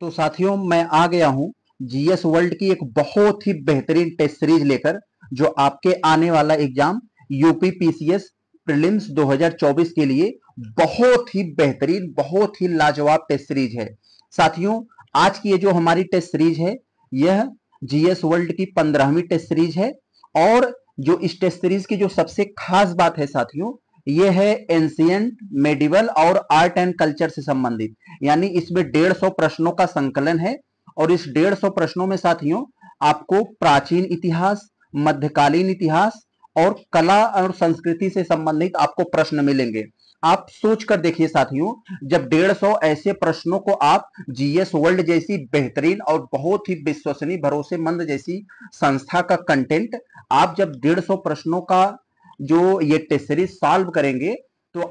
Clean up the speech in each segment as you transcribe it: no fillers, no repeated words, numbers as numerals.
तो साथियों मैं आ गया हूं जीएस वर्ल्ड की एक बहुत ही बेहतरीन टेस्ट सीरीज लेकर, जो आपके आने वाला एग्जाम यूपी पीसीएस प्रीलिम्स 2024 के लिए बहुत ही बेहतरीन, बहुत ही लाजवाब टेस्ट सीरीज है। साथियों आज की ये जो हमारी टेस्ट सीरीज है, यह जीएस वर्ल्ड की 15वीं टेस्ट सीरीज है। और जो इस टेस्ट सीरीज की जो सबसे खास बात है साथियों, ये है एंशिएंट, मेडिवल और आर्ट एंड कल्चर से संबंधित। यानी इसमें 150 प्रश्नों का संकलन है। और इस 150 प्रश्नों में साथियों आपको प्राचीन इतिहास, मध्यकालीन इतिहास और कला और संस्कृति से संबंधित आपको प्रश्न मिलेंगे। आप सोच कर देखिए साथियों, जब 150 ऐसे प्रश्नों को आप जीएस वर्ल्ड जैसी बेहतरीन और बहुत ही विश्वसनीय, भरोसेमंद जैसी संस्था का कंटेंट, आप जब 150 प्रश्नों का जो ये टेस्ट सीरीज सॉल्व करेंगे, तो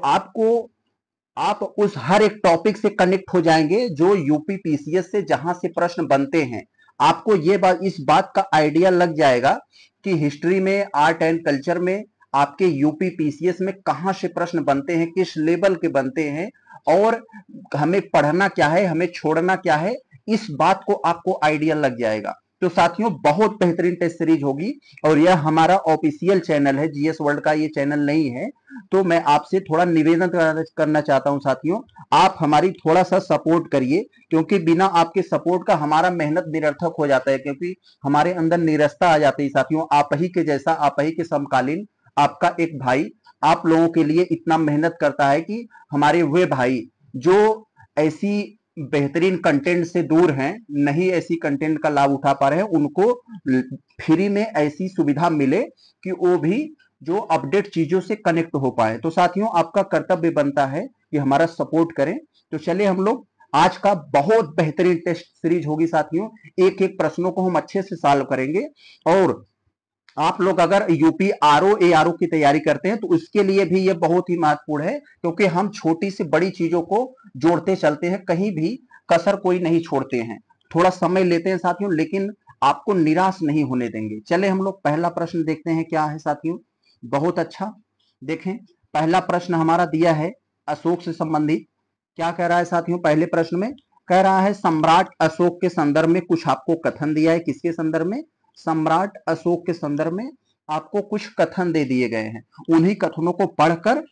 आप उस हर एक टॉपिक से कनेक्ट हो जाएंगे जो यूपी पीसीएस से जहां से प्रश्न बनते हैं। आपको ये इस बात का आइडिया लग जाएगा कि हिस्ट्री में, आर्ट एंड कल्चर में आपके यूपी पीसीएस में कहां से प्रश्न बनते हैं, किस लेवल के बनते हैं, और हमें पढ़ना क्या है, हमें छोड़ना क्या है, इस बात को आपको आइडिया लग जाएगा। तो साथियों बहुत बेहतरीन टेस्ट सीरीज होगी। और यह हमारा ऑफिशियल चैनल है, जीएस वर्ल्ड का ये चैनल नहीं है। तो मैं आपसे थोड़ा निवेदन करना चाहता हूं साथियों, आप हमारी थोड़ा सा सपोर्ट करिए, क्योंकि बिना आपके सपोर्ट का हमारा मेहनत निरर्थक हो जाता है, क्योंकि हमारे अंदर नीरसता आ जाती है साथियों। आप ही के जैसा, आप ही के समकालीन आपका एक भाई आप लोगों के लिए इतना मेहनत करता है कि हमारे वे भाई जो ऐसी बेहतरीन कंटेंट से दूर हैं, नहीं ऐसी कंटेंट का लाभ उठा पा रहे हैं, उनको फ्री में ऐसी सुविधा मिले कि वो भी जो अपडेट चीजों से कनेक्ट हो पाए। तो साथियों आपका कर्तव्य बनता है कि हमारा सपोर्ट करें। तो चलिए हम लोग आज का बहुत बेहतरीन टेस्ट सीरीज होगी साथियों, एक एक प्रश्नों को हम अच्छे से सॉल्व करेंगे। और आप लोग अगर यूपी आरओ एआरओ की तैयारी करते हैं तो उसके लिए भी ये बहुत ही महत्वपूर्ण है, क्योंकि हम छोटी से बड़ी चीजों को जोड़ते चलते हैं, कहीं भी कसर कोई नहीं छोड़ते हैं। थोड़ा समय लेते हैं साथियों, लेकिन आपको निराश नहीं होने देंगे। चले हम लोग पहला प्रश्न देखते हैं क्या है साथियों। बहुत अच्छा, देखें पहला प्रश्न हमारा दिया है अशोक से संबंधित। क्या कह रहा है साथियों पहले प्रश्न में? कह रहा है सम्राट अशोक के संदर्भ में कुछ आपको कथन दिया है। किसके संदर्भ में? सम्राट अशोक के संदर्भ में आपको कुछ कथन दे दिए गए हैं। उन्हीं कथनों को पढ़कर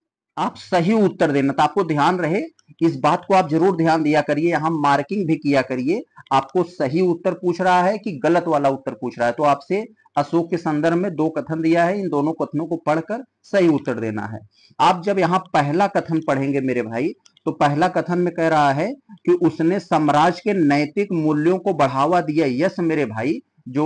आप सही उत्तर देना। तो आपको ध्यान रहे, इस बात को आप जरूर ध्यान दिया करिए, यहां मार्किंग भी किया करिए। आपको सही उत्तर पूछ रहा है कि गलत वाला उत्तर पूछ रहा है। तो आपसे अशोक के संदर्भ में 2 कथन दिया है, इन दोनों कथनों को पढ़कर सही उत्तर देना है। आप जब यहाँ पहला कथन पढ़ेंगे मेरे भाई, तो पहला कथन में कह रहा है कि उसने साम्राज्य के नैतिक मूल्यों को बढ़ावा दिया। यस मेरे भाई, जो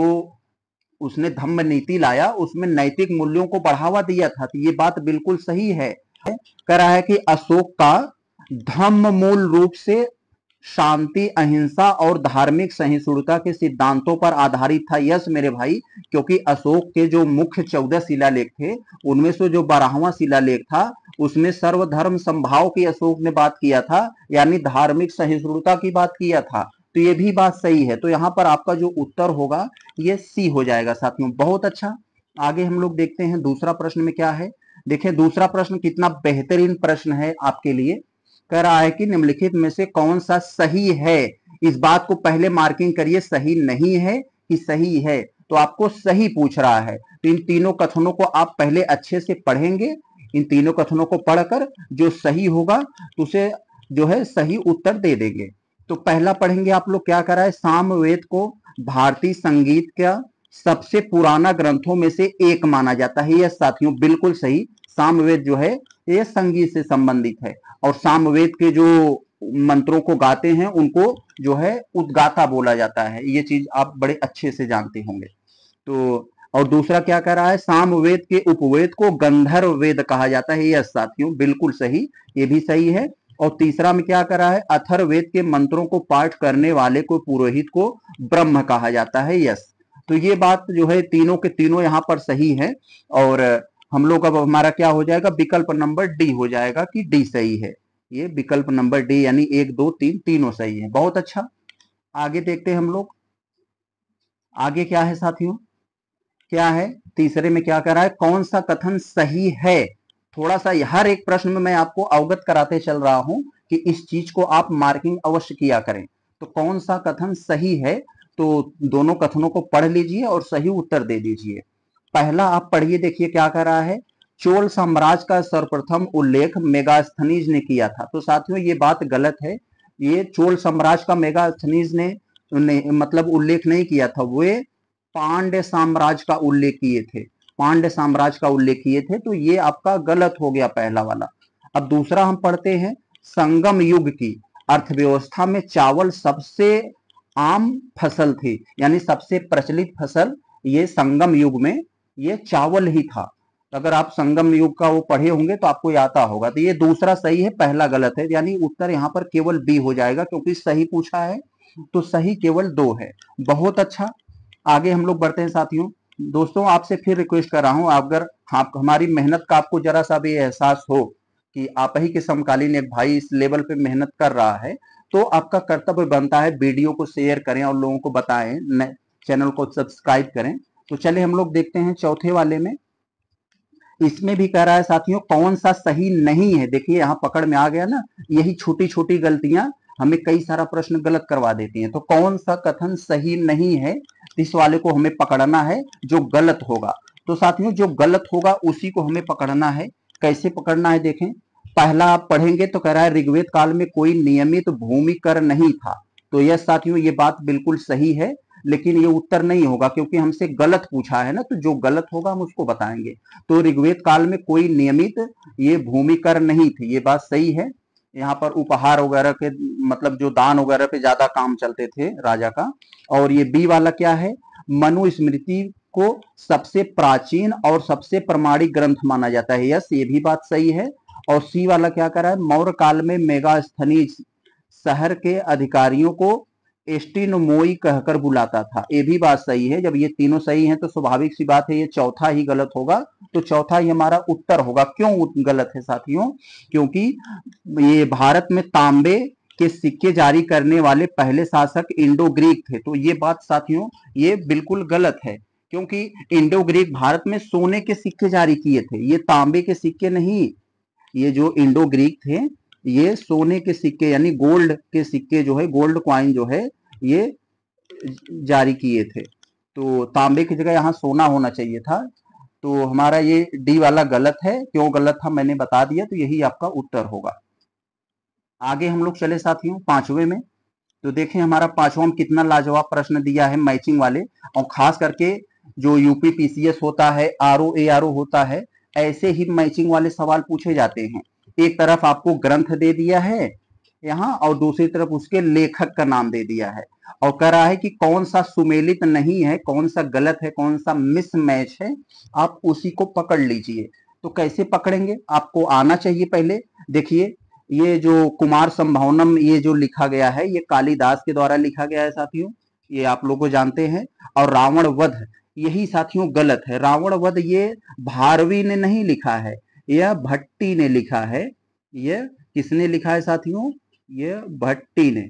उसने धम्म नीति लाया उसमें नैतिक मूल्यों को बढ़ावा दिया था। तो ये बात बिल्कुल सही है। कह रहा है कि अशोक का धम्म मूल रूप से शांति, अहिंसा और धार्मिक सहिष्णुता के सिद्धांतों पर आधारित था। यस मेरे भाई, क्योंकि अशोक के जो मुख्य 14 शिलालेख थे, उनमें से जो 12वां शिलालेख था उसमें सर्वधर्म समभाव की अशोक ने बात किया था, यानी धार्मिक सहिष्णुता की बात किया था। तो ये भी बात सही है। तो यहां पर आपका जो उत्तर होगा ये सी हो जाएगा साथियों। बहुत अच्छा, आगे हम लोग देखते हैं दूसरा प्रश्न में क्या है। देखिए दूसरा प्रश्न कितना बेहतरीन प्रश्न है आपके लिए। कह रहा है कि निम्नलिखित में से कौन सा सही है। इस बात को पहले मार्किंग करिए, सही नहीं है कि सही है। तो आपको सही पूछ रहा है। तो इन तीनों कथनों को आप पहले अच्छे से पढ़ेंगे। इन तीनों कथनों को पढ़कर जो सही होगा तो उसे जो है सही उत्तर दे देंगे। तो पहला पढ़ेंगे आप लोग, क्या कर रहा है, सामवेद को भारतीय संगीत का सबसे पुराना ग्रंथों में से एक माना जाता है। यह साथियों बिल्कुल सही। सामवेद जो है ये संगीत से संबंधित है, और सामवेद के जो मंत्रों को गाते हैं उनको जो है उद्गाता बोला जाता है। ये चीज आप बड़े अच्छे से जानते होंगे। तो और दूसरा क्या कह रहा है, सामवेद के उपवेद को गंधर्व वेद कहा जाता है। यह साथियों बिल्कुल सही, ये भी सही है। और तीसरा में क्या कर रहा है, अथर्ववेद के मंत्रों को पाठ करने वाले को पुरोहित को ब्रह्म कहा जाता है। यस, तो ये बात जो है तीनों के तीनों यहाँ पर सही है। और हम लोग अब हमारा क्या हो जाएगा, विकल्प नंबर डी हो जाएगा कि डी सही है। ये विकल्प नंबर डी यानी 1 2 3 तीनों सही है। बहुत अच्छा, आगे देखते हैं हम लोग। आगे क्या है साथियों, क्या है तीसरे में, क्या कर रहा है, कौन सा कथन सही है। थोड़ा सा हर एक प्रश्न में मैं आपको अवगत कराते चल रहा हूं कि इस चीज को आप मार्किंग अवश्य किया करें। तो कौन सा कथन सही है? तो दोनों कथनों को पढ़ लीजिए और सही उत्तर दे दीजिए। पहला आप पढ़िए, देखिए क्या कर रहा है। चोल साम्राज्य का सर्वप्रथम उल्लेख मेगास्थनीज ने किया था। तो साथियों ये बात गलत है। ये चोल साम्राज्य का मेगास्थनीज ने मतलब उल्लेख नहीं किया था, वे पांड्य साम्राज्य का उल्लेख किए थे। पांड्य साम्राज्य का उल्लेख किए थे, तो ये आपका गलत हो गया पहला वाला। अब दूसरा हम पढ़ते हैं, संगम युग की अर्थव्यवस्था में चावल सबसे आम फसल थी, यानी सबसे प्रचलित फसल ये संगम युग में ये चावल ही था। अगर आप संगम युग का वो पढ़े होंगे तो आपको आता होगा। तो ये दूसरा सही है, पहला गलत है, यानी उत्तर यहाँ पर केवल बी हो जाएगा, क्योंकि सही पूछा है तो सही केवल 2 है। बहुत अच्छा, आगे हम लोग बढ़ते हैं साथियों। दोस्तों आपसे फिर रिक्वेस्ट कर रहा हूं, अगर आप हमारी मेहनत का आपको जरा सा भी एहसास हो कि आप ही के समकालीन एक भाई इस लेवल पे मेहनत कर रहा है, तो आपका कर्तव्य बनता है वीडियो को शेयर करें और लोगों को बताएं, चैनल को सब्सक्राइब करें। तो चले हम लोग देखते हैं चौथे वाले में। इसमें भी कह रहा है साथियों कौन सा सही नहीं है। देखिए यहाँ पकड़ में आ गया ना, यही छोटी छोटी गलतियां हमें कई सारा प्रश्न गलत करवा देती हैं। तो कौन सा कथन सही नहीं है, इस वाले को हमें पकड़ना है जो गलत होगा। तो साथियों जो गलत होगा उसी को हमें पकड़ना है। कैसे पकड़ना है देखें। पहला आप पढ़ेंगे तो कह रहा है ऋग्वेद काल में कोई नियमित भूमि कर नहीं था। तो यह साथियों ये बात बिल्कुल सही है, लेकिन ये उत्तर नहीं होगा क्योंकि हमसे गलत पूछा है ना, तो जो गलत होगा हम उसको बताएंगे। तो ऋग्वेद काल में कोई नियमित ये भूमि कर नहीं थी, ये बात सही है। यहाँ पर उपहार वगैरह के मतलब जो दान वगैरह पे ज्यादा काम चलते थे राजा का। और ये बी वाला क्या है, मनुस्मृति को सबसे प्राचीन और सबसे प्रमाणिक ग्रंथ माना जाता है। यस, ये भी बात सही है। और सी वाला क्या कर रहा है, मौर्य काल में मेगास्थनीज शहर के अधिकारियों को एस्टिनोमोई कहकर बुलाता था। ये भी बात सही है। जब ये तीनों सही हैं तो स्वाभाविक सी बात है ये चौथा ही गलत होगा। तो चौथा ही हमारा उत्तर होगा। क्यों गलत है साथियों? क्योंकि ये भारत में तांबे के सिक्के जारी करने वाले पहले शासक इंडो ग्रीक थे। तो ये बात साथियों ये बिल्कुल गलत है, क्योंकि इंडो ग्रीक भारत में सोने के सिक्के जारी किए थे, ये तांबे के सिक्के नहीं। ये जो इंडो ग्रीक थे ये सोने के सिक्के यानी गोल्ड के सिक्के जो है, गोल्ड क्वाइन जो है ये जारी किए थे। तो तांबे की जगह यहाँ सोना होना चाहिए था। तो हमारा ये डी वाला गलत है। क्यों गलत था मैंने बता दिया, तो यही आपका उत्तर होगा। आगे हम लोग चले साथियों पांचवे में। तो देखें हमारा पांचवा में कितना लाजवाब प्रश्न दिया है मैचिंग वाले। और खास करके जो यूपी पीसीएस होता है, आरओ एआरओ होता है, ऐसे ही मैचिंग वाले सवाल पूछे जाते हैं। एक तरफ आपको ग्रंथ दे दिया है यहाँ और दूसरी तरफ उसके लेखक का नाम दे दिया है, और कह रहा है कि कौन सा सुमेलित नहीं है, कौन सा गलत है, कौन सा मिसमैच है, आप उसी को पकड़ लीजिए। तो कैसे पकड़ेंगे, आपको आना चाहिए पहले। देखिए ये जो कुमार संभवनम ये जो लिखा गया है ये कालिदास के द्वारा लिखा गया है साथियों, ये आप लोग को जानते हैं। और रावण वध यही साथियों गलत है। रावण वध ये भारवी ने नहीं लिखा है, यह भट्टी ने लिखा है। यह किसने लिखा है साथियों, ये भट्टी ने।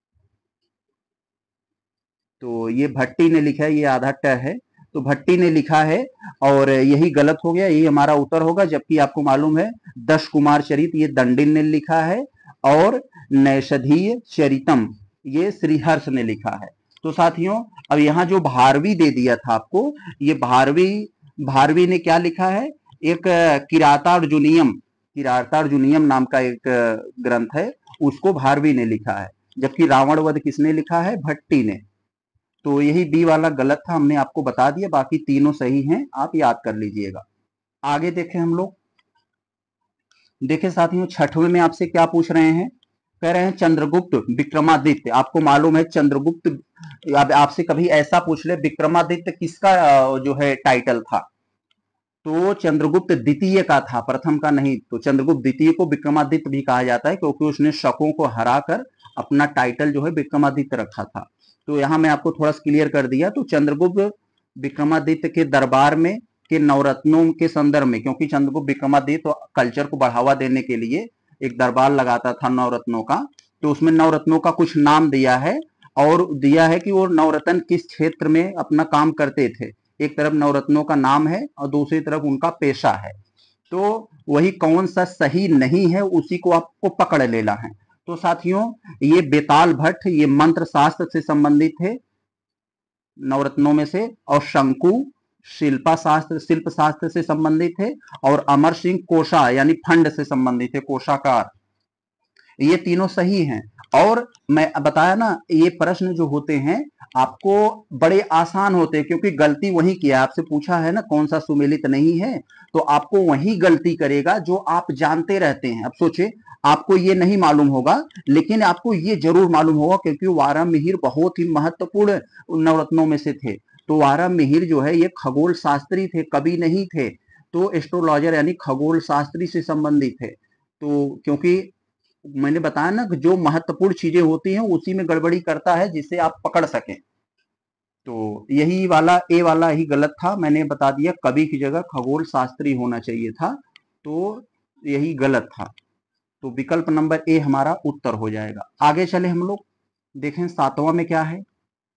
तो ये भट्टी ने लिखा है, ये आधा ट है, तो भट्टी ने लिखा है और यही गलत हो गया, यही हमारा उत्तर होगा। जबकि आपको मालूम है 10 कुमार चरित ये दंडिन ने लिखा है और नैषधीय चरितम ये श्रीहर्ष ने लिखा है। तो साथियों अब यहाँ जो भारवी दे दिया था आपको, ये भारवी ने क्या लिखा है, एक किरातार्जुनियम नाम का एक ग्रंथ है, उसको भारवी ने लिखा है। जबकि रावण वध किसने लिखा है, भट्टी ने। तो यही बी वाला गलत था, हमने आपको बता दिया, बाकी तीनों सही हैं, आप याद कर लीजिएगा। आगे देखें हम लोग। देखें साथियों छठवें में आपसे क्या पूछ रहे हैं, कह रहे हैं चंद्रगुप्त विक्रमादित्य। आपको मालूम है चंद्रगुप्त, आपसे कभी ऐसा पूछ ले विक्रमादित्य किसका जो है टाइटल था, तो चंद्रगुप्त द्वितीय का था, प्रथम का नहीं। तो चंद्रगुप्त द्वितीय को विक्रमादित्य भी कहा जाता है क्योंकि उसने शकों को हराकर अपना टाइटल जो है विक्रमादित्य रखा था। तो यहाँ मैं आपको थोड़ा सा क्लियर कर दिया। तो चंद्रगुप्त विक्रमादित्य के दरबार में के नवरत्नों के संदर्भ में, क्योंकि चंद्रगुप्त विक्रमादित्य कल्चर को बढ़ावा देने के लिए एक दरबार लगाता था नवरत्नों का, तो उसमें नवरत्नों का कुछ नाम दिया है और दिया है कि वो नवरत्न किस क्षेत्र में अपना काम करते थे। एक तरफ नवरत्नों का नाम है और दूसरी तरफ उनका पेशा है। तो वही कौन सा सही नहीं है उसी को आपको पकड़ लेना है। तो साथियों ये बेताल भट्ट ये मंत्र शास्त्र से संबंधित थे नवरत्नों में से, और शंकु शिल्प शास्त्र से संबंधित है, और अमर सिंह कोशा यानी फंड से संबंधित है, कोषाकार। ये तीनों सही हैं। और मैं बताया ना, ये प्रश्न जो होते हैं आपको बड़े आसान होते हैं, क्योंकि गलती वही किया, आपसे पूछा है ना कौन सा सुमेलित नहीं है, तो आपको वही गलती करेगा जो आप जानते रहते हैं। अब सोचे आपको ये नहीं मालूम होगा, लेकिन आपको ये जरूर मालूम होगा, क्योंकि वारा मिहिर बहुत ही महत्वपूर्ण नवरत्नों में से थे। तो वारा मिहिर जो है ये खगोल शास्त्री थे, कवि नहीं थे। तो एस्ट्रोलॉजर यानी खगोल शास्त्री से संबंधित थे। तो क्योंकि मैंने बताया ना कि जो महत्वपूर्ण चीजें होती हैं उसी में गड़बड़ी करता है, जिसे आप पकड़ सकें। तो यही वाला ए वाला ही गलत था, मैंने बता दिया कवि की जगह खगोल शास्त्री होना चाहिए था, तो यही गलत था। तो विकल्प नंबर ए हमारा उत्तर हो जाएगा। आगे चले हम लोग, देखें सातवां में क्या है।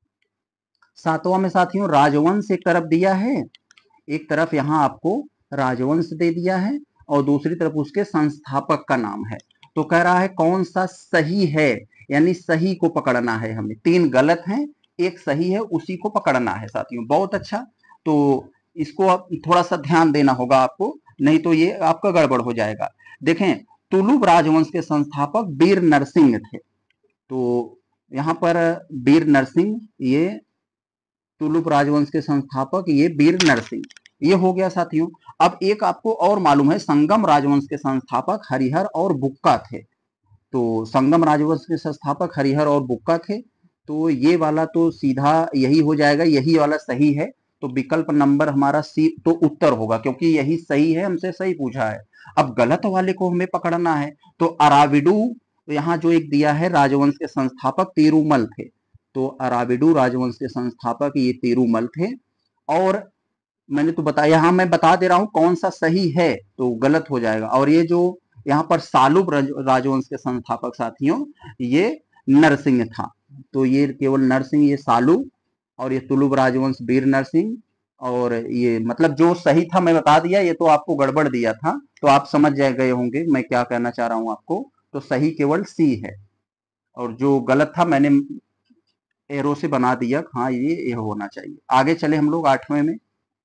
सातवां में साथियों राजवंश एक तरफ दिया है, एक तरफ यहां आपको राजवंश दे दिया है, और दूसरी तरफ उसके संस्थापक का नाम है। तो कह रहा है कौन सा सही है, यानी सही को पकड़ना है हमें। तीन गलत हैं, एक सही है, उसी को पकड़ना है साथियों। बहुत अच्छा, तो इसको आप थोड़ा सा ध्यान देना होगा आपको, नहीं तो ये आपका गड़बड़ हो जाएगा। देखें तुलुप राजवंश के संस्थापक वीर नरसिंह थे। तो यहाँ पर वीर नरसिंह, ये तुलुप राजवंश के संस्थापक ये वीर नरसिंह, ये हो गया साथियों। अब एक आपको और मालूम है, संगम राजवंश के संस्थापक हरिहर और बुक्का थे। तो संगम राजवंश के संस्थापक हरिहर और बुक्का थे। तो ये वाला तो सीधा यही हो जाएगा, यही वाला सही है। तो विकल्प नंबर हमारा सी तो उत्तर होगा, क्योंकि यही सही है, हमसे सही पूछा है। अब गलत वाले को हमें पकड़ना है। तो अराविडू यहाँ जो एक दिया है राजवंश के संस्थापक तिरुमल थे। तो अराविडू राजवंश के संस्थापक ये तिरुमल थे। और मैंने तो बताया, यहाँ मैं बता दे रहा हूं कौन सा सही है, तो गलत हो जाएगा। और ये जो यहाँ पर सालुब राजवंश के संस्थापक साथियों ये नरसिंह था। तो ये केवल नरसिंह, ये सालुब, और ये तुलुब राजवंश वीर नरसिंह। और ये मतलब जो सही था मैं बता दिया, ये तो आपको गड़बड़ दिया था, तो आप समझ जाए गए होंगे मैं क्या कहना चाह रहा हूं आपको। तो सही केवल सी है, और जो गलत था मैंने एरो से बना दिया, हाँ ये होना चाहिए। आगे चले हम लोग आठवें में।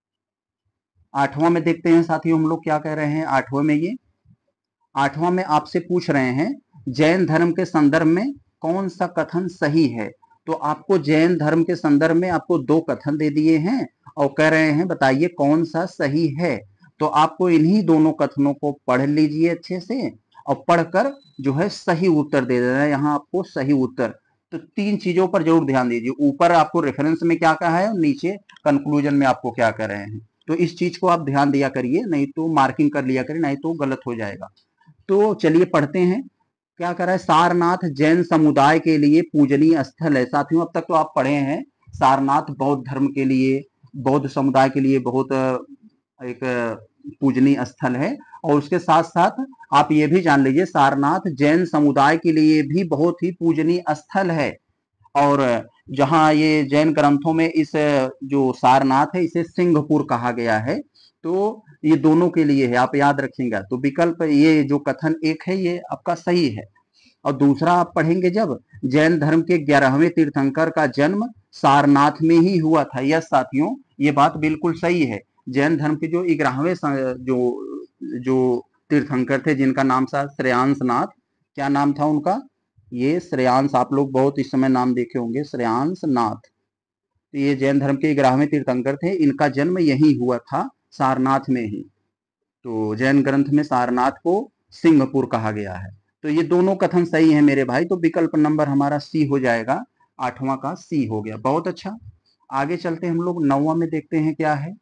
आठवां में देखते हैं साथियों हम लोग क्या कह रहे हैं। आठवां में ये आठवां में आपसे पूछ रहे हैं जैन धर्म के संदर्भ में कौन सा कथन सही है। तो आपको जैन धर्म के संदर्भ में आपको दो कथन दे दिए हैं, और कह रहे हैं बताइए कौन सा सही है। तो आपको इन्हीं दोनों कथनों को पढ़ लीजिए अच्छे से, और पढ़कर जो है सही उत्तर दे देना है। यहाँ आपको सही उत्तर, तो तीन चीजों पर जरूर ध्यान दीजिए, ऊपर आपको रेफरेंस में क्या कहा है और नीचे कंक्लूजन में आपको क्या कह रहे हैं। तो इस चीज को आप ध्यान दिया करिए, नहीं तो मार्किंग कर लिया करिए, नहीं तो गलत हो जाएगा। तो चलिए पढ़ते हैं क्या कर रहा है। सारनाथ जैन समुदाय के लिए पूजनीय स्थल है। साथियों अब तक तो आप पढ़े हैं सारनाथ बौद्ध धर्म के लिए, बौद्ध समुदाय के लिए बहुत एक पूजनीय स्थल है। और उसके साथ साथ आप ये भी जान लीजिए सारनाथ जैन समुदाय के लिए भी बहुत ही पूजनीय स्थल है। और जहां ये जैन ग्रंथों में इस जो सारनाथ है इसे सिंहपुर कहा गया है। तो ये दोनों के लिए है, आप याद रखिएगा। तो विकल्प ये जो कथन एक है ये आपका सही है। और दूसरा आप पढ़ेंगे जब जैन धर्म के 11वें तीर्थंकर का जन्म सारनाथ में ही हुआ था। यस साथियों ये बात बिल्कुल सही है। जैन धर्म के जो 11वें जो जो तीर्थंकर थे जिनका नाम था श्रेयांश नाथ, क्या नाम था उनका, ये श्रेयांश, आप लोग बहुत इस समय नाम देखे होंगे श्रेयांश नाथ। तो ये जैन धर्म के 11वें तीर्थंकर थे, इनका जन्म यही हुआ था सारनाथ में ही। तो जैन ग्रंथ में सारनाथ को सिंहपुर कहा गया है। तो ये दोनों कथन सही है मेरे भाई, तो विकल्प नंबर हमारा सी हो जाएगा। आठवां का सी हो गया, बहुत अच्छा। आगे चलते हैं हम लोग नौवां में, देखते हैं क्या है।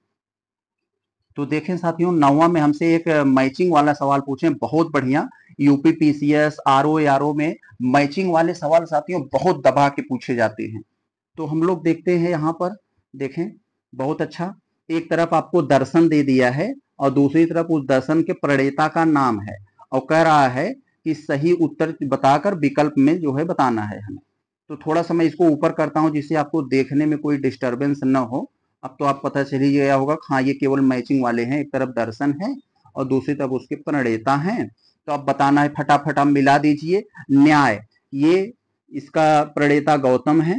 तो देखें साथियों नौवां में हमसे एक मैचिंग वाला सवाल पूछे, बहुत बढ़िया। यूपी पीसीएस आरओ में मैचिंग वाले सवाल साथियों बहुत दबा के पूछे जाते हैं। तो हम लोग देखते हैं यहाँ पर, देखें बहुत अच्छा। एक तरफ आपको दर्शन दे दिया है और दूसरी तरफ उस दर्शन के प्रणेता का नाम है, और कह रहा है कि सही उत्तर बताकर विकल्प में जो है बताना है हमें। तो थोड़ा सा मैं इसको ऊपर करता हूं जिससे आपको देखने में कोई डिस्टरबेंस न हो। अब तो आप पता चल ही गया होगा, हाँ ये केवल मैचिंग वाले हैं, एक तरफ दर्शन है और दूसरी तरफ उसके प्रणेता हैं। तो अब बताना है, फटाफट आप मिला दीजिए। न्याय, ये इसका प्रणेता गौतम है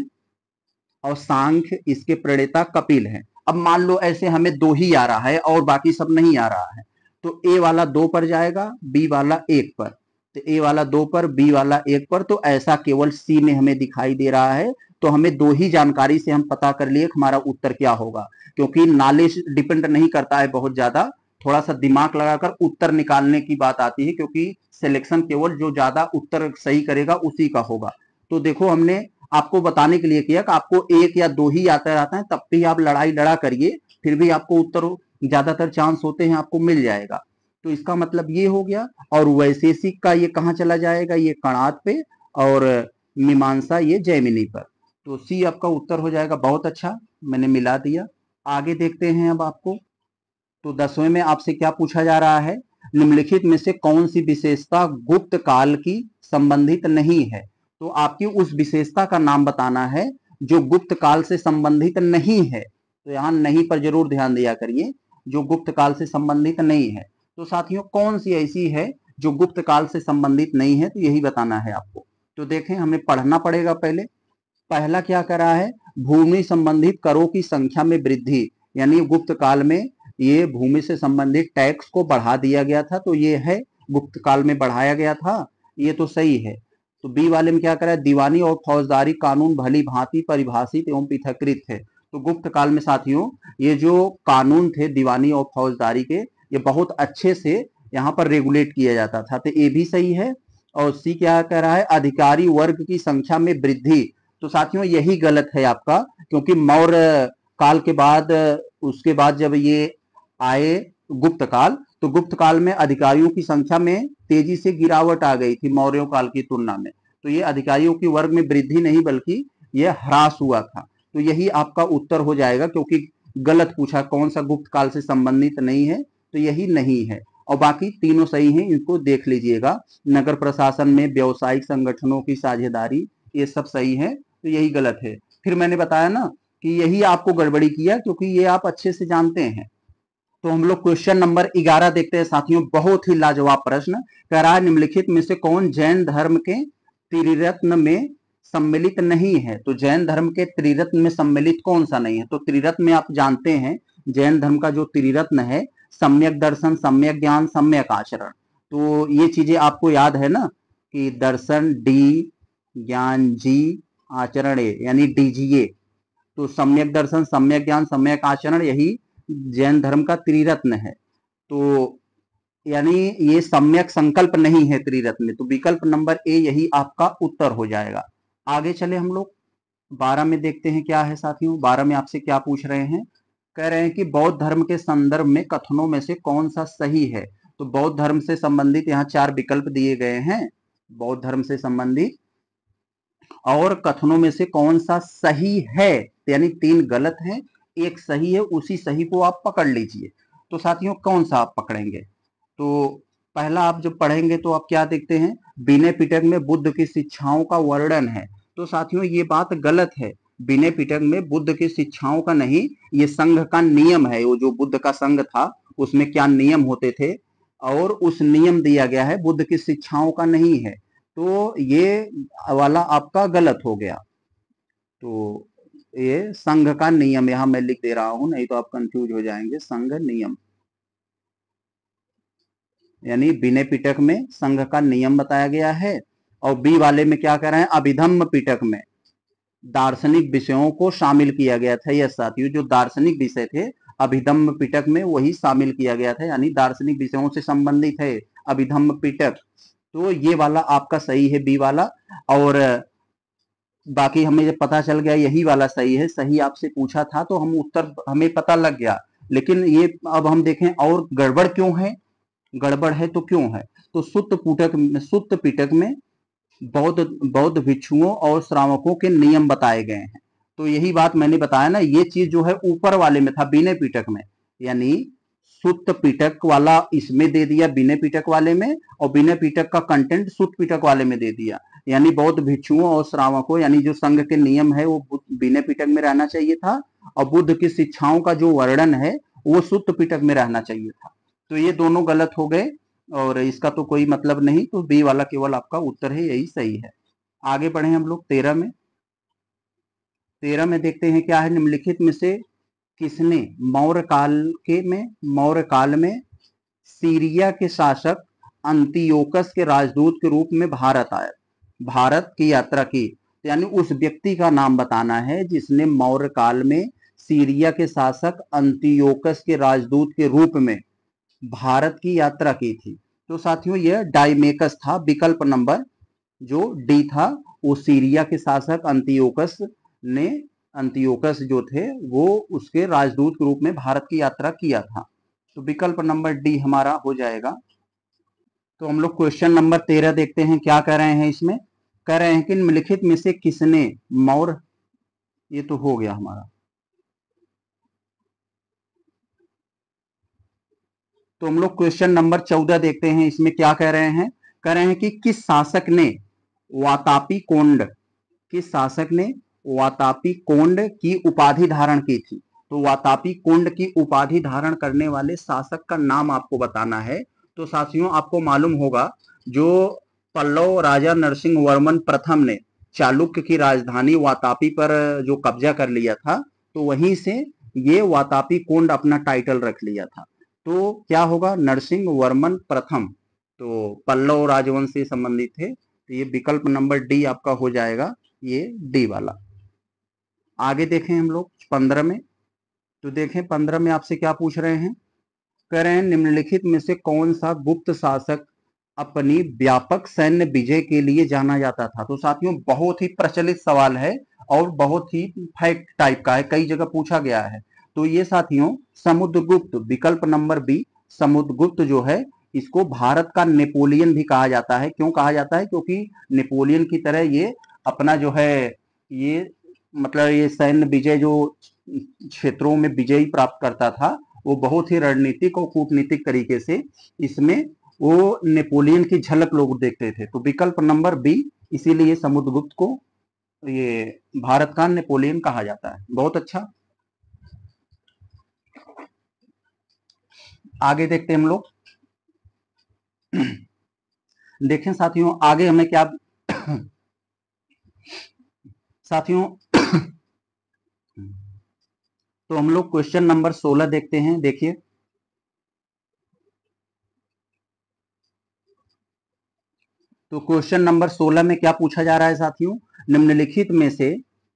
और सांख्य इसके प्रणेता कपिल है। अब मान लो ऐसे हमें दो ही आ रहा है और बाकी सब नहीं आ रहा है, तो ए वाला 2 पर जाएगा, बी वाला 1 पर। तो ए वाला 2 पर, बी वाला 1 पर, तो ऐसा केवल सी में हमें दिखाई दे रहा है। तो हमें दो ही जानकारी से हम पता कर लिए हमारा उत्तर क्या होगा, क्योंकि नॉलेज डिपेंड नहीं करता है बहुत ज्यादा, थोड़ा सा दिमाग लगाकर उत्तर निकालने की बात आती है, क्योंकि सिलेक्शन केवल जो ज्यादा उत्तर सही करेगा उसी का होगा। तो देखो हमने आपको बताने के लिए किया कि आपको एक या दो ही आता रहता है, तब भी आप लड़ाई लड़ा करिए, फिर भी आपको उत्तर ज्यादातर चांस होते हैं आपको मिल जाएगा। तो इसका मतलब ये हो गया। और वैशेषिक का ये कहाँ चला जाएगा, ये कणाद पे, और मीमांसा ये जैमिनी पर। तो सी आपका उत्तर हो जाएगा। बहुत अच्छा, मैंने मिला दिया। आगे देखते हैं अब आपको। तो 10वें में आपसे क्या पूछा जा रहा है, निम्नलिखित में से कौन सी विशेषता गुप्त काल की संबंधित नहीं है। तो आपकी उस विशेषता का नाम बताना है जो गुप्त काल से संबंधित नहीं है। तो यहाँ नहीं पर जरूर ध्यान दिया करिए, जो गुप्त काल से संबंधित नहीं है। तो साथियों कौन सी ऐसी है जो गुप्त काल से संबंधित नहीं है, तो यही बताना है आपको। तो देखें, हमें पढ़ना पड़ेगा पहले। पहला क्या कर रहा है, भूमि संबंधित करों की संख्या में वृद्धि, यानी गुप्त काल में ये भूमि से संबंधित टैक्स को बढ़ा दिया गया था, तो ये है गुप्त काल में बढ़ाया गया था, ये तो सही है। तो बी वाले में क्या करा है, दीवानी और फौजदारी कानून भली भांति परिभाषित एवं पृथकृत है। तो गुप्त काल में साथियों ये जो कानून थे दीवानी और फौजदारी के, ये बहुत अच्छे से यहाँ पर रेगुलेट किया जाता था, तो ये भी सही है। और सी क्या कह रहा है, अधिकारी वर्ग की संख्या में वृद्धि। तो साथियों यही गलत है आपका, क्योंकि मौर्य काल के बाद, उसके बाद जब ये आए गुप्त काल, तो गुप्त काल में अधिकारियों की संख्या में तेजी से गिरावट आ गई थी मौर्य काल की तुलना में। तो ये अधिकारियों की वर्ग में वृद्धि नहीं बल्कि यह ह्रास हुआ था। तो यही आपका उत्तर हो जाएगा, क्योंकि गलत पूछा कौन सा गुप्त काल से संबंधित नहीं है, तो यही नहीं है। और बाकी तीनों सही हैं, इनको देख लीजिएगा। नगर प्रशासन में व्यावसायिक संगठनों की साझेदारी, ये सब सही है, तो यही गलत है। फिर मैंने बताया ना कि यही आपको गड़बड़ी किया, क्योंकि ये आप अच्छे से जानते हैं। तो हम लोग क्वेश्चन नंबर 11 देखते हैं साथियों। बहुत ही लाजवाब प्रश्न कह रहा है, निम्नलिखित में से कौन जैन धर्म के त्रिरत्न में सम्मिलित नहीं है। तो जैन धर्म के त्रिरत्न में सम्मिलित कौन सा नहीं है। तो त्रिरत्न में आप जानते हैं, जैन धर्म का जो त्रिरत्न है, सम्यक दर्शन, सम्यक ज्ञान, सम्यक आचरण। तो ये चीजें आपको याद है ना, कि दर्शन डी, ज्ञान जी, आचरण ए, यानी डीजीए। तो सम्यक दर्शन, सम्यक ज्ञान, सम्यक आचरण, यही जैन धर्म का त्रिरत्न है। तो यानी ये सम्यक संकल्प नहीं है त्रिरत्न में, तो विकल्प नंबर ए यही आपका उत्तर हो जाएगा। आगे चले हम लोग 12 में देखते हैं क्या है साथियों। 12 में आपसे क्या पूछ रहे हैं, कह रहे हैं कि बौद्ध धर्म के संदर्भ में कथनों में से कौन सा सही है। तो बौद्ध धर्म से संबंधित यहाँ 4 विकल्प दिए गए हैं, बौद्ध धर्म से संबंधित, और कथनों में से कौन सा सही है, यानी 3 गलत हैं, 1 सही है, उसी सही को आप पकड़ लीजिए। तो साथियों कौन सा आप पकड़ेंगे। तो पहला आप जब पढ़ेंगे तो आप क्या देखते हैं, विनय पिटक में बुद्ध की शिक्षाओं का वर्णन है। तो साथियों ये बात गलत है, विनय पिटक में बुद्ध की शिक्षाओं का नहीं, ये संघ का नियम है। वो जो बुद्ध का संघ था उसमें क्या नियम होते थे, और उस नियम दिया गया है, बुद्ध की शिक्षाओं का नहीं है। तो ये वाला आपका गलत हो गया। तो ये संघ का नियम यहां मैं लिख दे रहा हूं, नहीं तो आप कंफ्यूज हो जाएंगे। संघ नियम, यानी विनय पिटक में संघ का नियम बताया गया है। और बी वाले में क्या कह रहे हैं, अभिधम्म पिटक में दार्शनिक विषयों को शामिल किया गया था। यह साथियों जो दार्शनिक विषय थे अभिधम्म पिटक में वही शामिल किया गया था, यानी दार्शनिक विषयों से संबंधित है अभिधम्म पिटक। तो ये वाला आपका सही है, बी वाला। और बाकी हमें जब पता चल गया यही वाला सही है, सही आपसे पूछा था तो हम उत्तर हमें पता लग गया। लेकिन ये अब हम देखें और गड़बड़ क्यों है, गड़बड़ है तो क्यों है। तो सुत्त पिटक में बौद्ध बौद्ध भिक्षुओं और श्रावकों के नियम बताए गए हैं। तो यही बात मैंने बताया ना, ये चीज जो है ऊपर वाले में था विनय पिटक में, यानी सुत्त पिटक वाला इसमें दे दिया विनय पिटक वाले में, और विनय पिटक का कंटेंट सुत्त पिटक वाले में दे दिया। यानी बौद्ध भिक्षुओं और श्रावकों, यानी जो संघ के नियम है वो विनय पिटक में रहना चाहिए था, और बुद्ध की शिक्षाओं का जो वर्णन है वो सुत्त पिटक में रहना चाहिए था। तो ये दोनों गलत हो गए। और इसका तो कोई मतलब नहीं, तो बी वाला केवल आपका उत्तर है, यही सही है। आगे बढ़े हम लोग 13 में। 13 में देखते हैं क्या है, निम्नलिखित में से किसने मौर्य काल में सीरिया के शासक अंतियोकस के राजदूत के रूप में भारत की यात्रा की? यानी उस व्यक्ति का नाम बताना है जिसने मौर्य काल में सीरिया के शासक अंतियोकस के राजदूत के रूप में भारत की यात्रा की थी। तो साथियों यह डाइमेकस था। विकल्प नंबर जो डी था, वो सीरिया के शासक ने अंतियोकस जो थे वो उसके राजदूत के रूप में भारत की यात्रा किया था। तो विकल्प नंबर डी हमारा हो जाएगा। तो हम लोग क्वेश्चन नंबर 13 देखते हैं क्या कह रहे हैं इसमें। कह रहे हैं कि निम्नलिखित में से किसने मौर्य, ये तो हो गया हमारा। तो हम लोग क्वेश्चन नंबर 14 देखते हैं, इसमें क्या कह रहे हैं। कह रहे हैं कि किस शासक ने वातापी कोंड किस शासक ने वातापी कोंड की उपाधि धारण की थी? तो वातापी कोंड की उपाधि धारण करने वाले शासक का नाम आपको बताना है। तो साथियों आपको मालूम होगा, जो पल्लव राजा नरसिंह वर्मन प्रथम ने चालुक्य की राजधानी वातापी पर जो कब्जा कर लिया था, तो वहीं से ये वातापी कोंड अपना टाइटल रख लिया था। तो क्या होगा, नरसिंह वर्मन प्रथम, तो पल्लव राजवंश से संबंधित थे। तो ये विकल्प नंबर डी आपका हो जाएगा, ये डी वाला। आगे देखें हम लोग 15 में। तो देखें 15 में आपसे क्या पूछ रहे हैं। कह रहे हैं निम्नलिखित में से कौन सा गुप्त शासक अपनी व्यापक सैन्य विजय के लिए जाना जाता था? तो साथियों बहुत ही प्रचलित सवाल है और बहुत ही फैक्ट टाइप का है, कई जगह पूछा गया है। तो ये साथियों समुद्रगुप्त, विकल्प नंबर बी, समुद्रगुप्त जो है इसको भारत का नेपोलियन भी कहा जाता है। क्यों कहा जाता है? क्योंकि नेपोलियन की तरह ये अपना जो है ये मतलब ये सैन्य विजय जो क्षेत्रों में विजयी प्राप्त करता था, वो बहुत ही रणनीतिक और कूटनीतिक तरीके से इसमें वो नेपोलियन की झलक लोग देखते थे। तो विकल्प नंबर बी, इसीलिए समुद्रगुप्त को ये भारत का नेपोलियन कहा जाता है। बहुत अच्छा। आगे देखते हैं हम लोग। देखें साथियों आगे हमें क्या साथियों तो हम लोग क्वेश्चन नंबर 16 देखते हैं। देखिए तो क्वेश्चन नंबर 16 में क्या पूछा जा रहा है साथियों, निम्नलिखित में से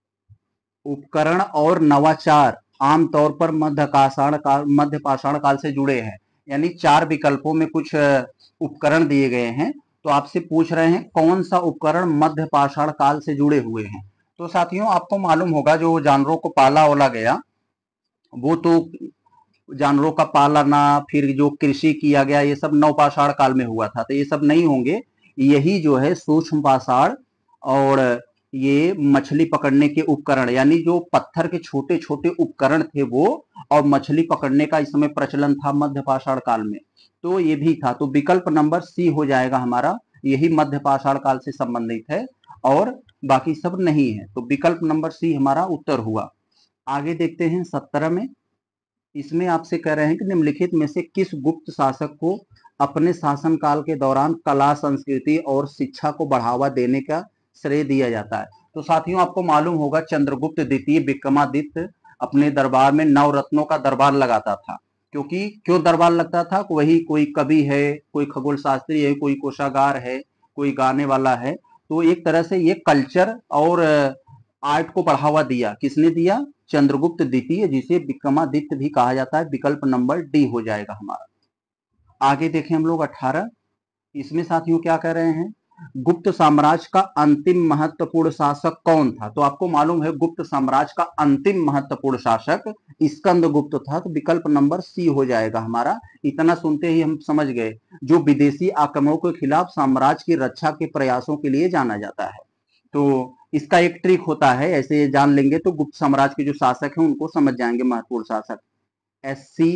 उपकरण और नवाचार आमतौर पर मध्य पाषाण काल से जुड़े हैं। यानी 4 विकल्पों में कुछ उपकरण दिए गए हैं, तो आपसे पूछ रहे हैं कौन सा उपकरण मध्य पाषाण काल से जुड़े हुए हैं। तो साथियों आपको मालूम होगा, जो जानवरों को पाला ओला गया, वो तो जानवरों का पालना, फिर जो कृषि किया गया, ये सब नवपाषाण काल में हुआ था। तो ये सब नहीं होंगे, यही जो है सूक्ष्म पाषाण और ये मछली पकड़ने के उपकरण, यानी जो पत्थर के छोटे छोटे उपकरण थे वो, और मछली पकड़ने का इस समय प्रचलन था मध्य पाषाण काल में, तो ये भी था। तो विकल्प नंबर सी हो जाएगा हमारा, यही मध्य पाषाण काल से संबंधित है और बाकी सब नहीं है। तो विकल्प नंबर सी हमारा उत्तर हुआ। आगे देखते हैं 17 में। इसमें आपसे कह रहे हैं कि निम्नलिखित में से किस गुप्त शासक को अपने शासनकाल के दौरान कला, संस्कृति और शिक्षा को बढ़ावा देने का श्रेय दिया जाता है? तो साथियों आपको मालूम होगा, चंद्रगुप्त द्वितीय विक्रमादित्य अपने दरबार में नवरत्नों का दरबार लगाता था। क्योंकि क्यों दरबार लगता था? वही कोई कवि है, कोई खगोल शास्त्री है, कोई कोषागार है, कोई गाने वाला है। तो एक तरह से ये कल्चर और आर्ट को बढ़ावा दिया। किसने दिया? चंद्रगुप्त द्वितीय, जिसे विक्रमादित्य भी कहा जाता है। विकल्प नंबर डी हो जाएगा हमारा। आगे देखें हम लोग 18। इसमें साथियों क्या कह रहे हैं, गुप्त साम्राज्य का अंतिम महत्वपूर्ण शासक कौन था? तो आपको मालूम है गुप्त साम्राज्य का अंतिम महत्वपूर्ण शासक स्कंदगुप्त था। तो विकल्प नंबर सी हो जाएगा हमारा। इतना सुनते ही हम समझ गए, जो विदेशी आक्रमणों के खिलाफ साम्राज्य की रक्षा के प्रयासों के लिए जाना जाता है। तो इसका एक ट्रिक होता है, ऐसे जान लेंगे तो गुप्त साम्राज्य के जो शासक हैं उनको समझ जाएंगे महत्वपूर्ण शासक। SC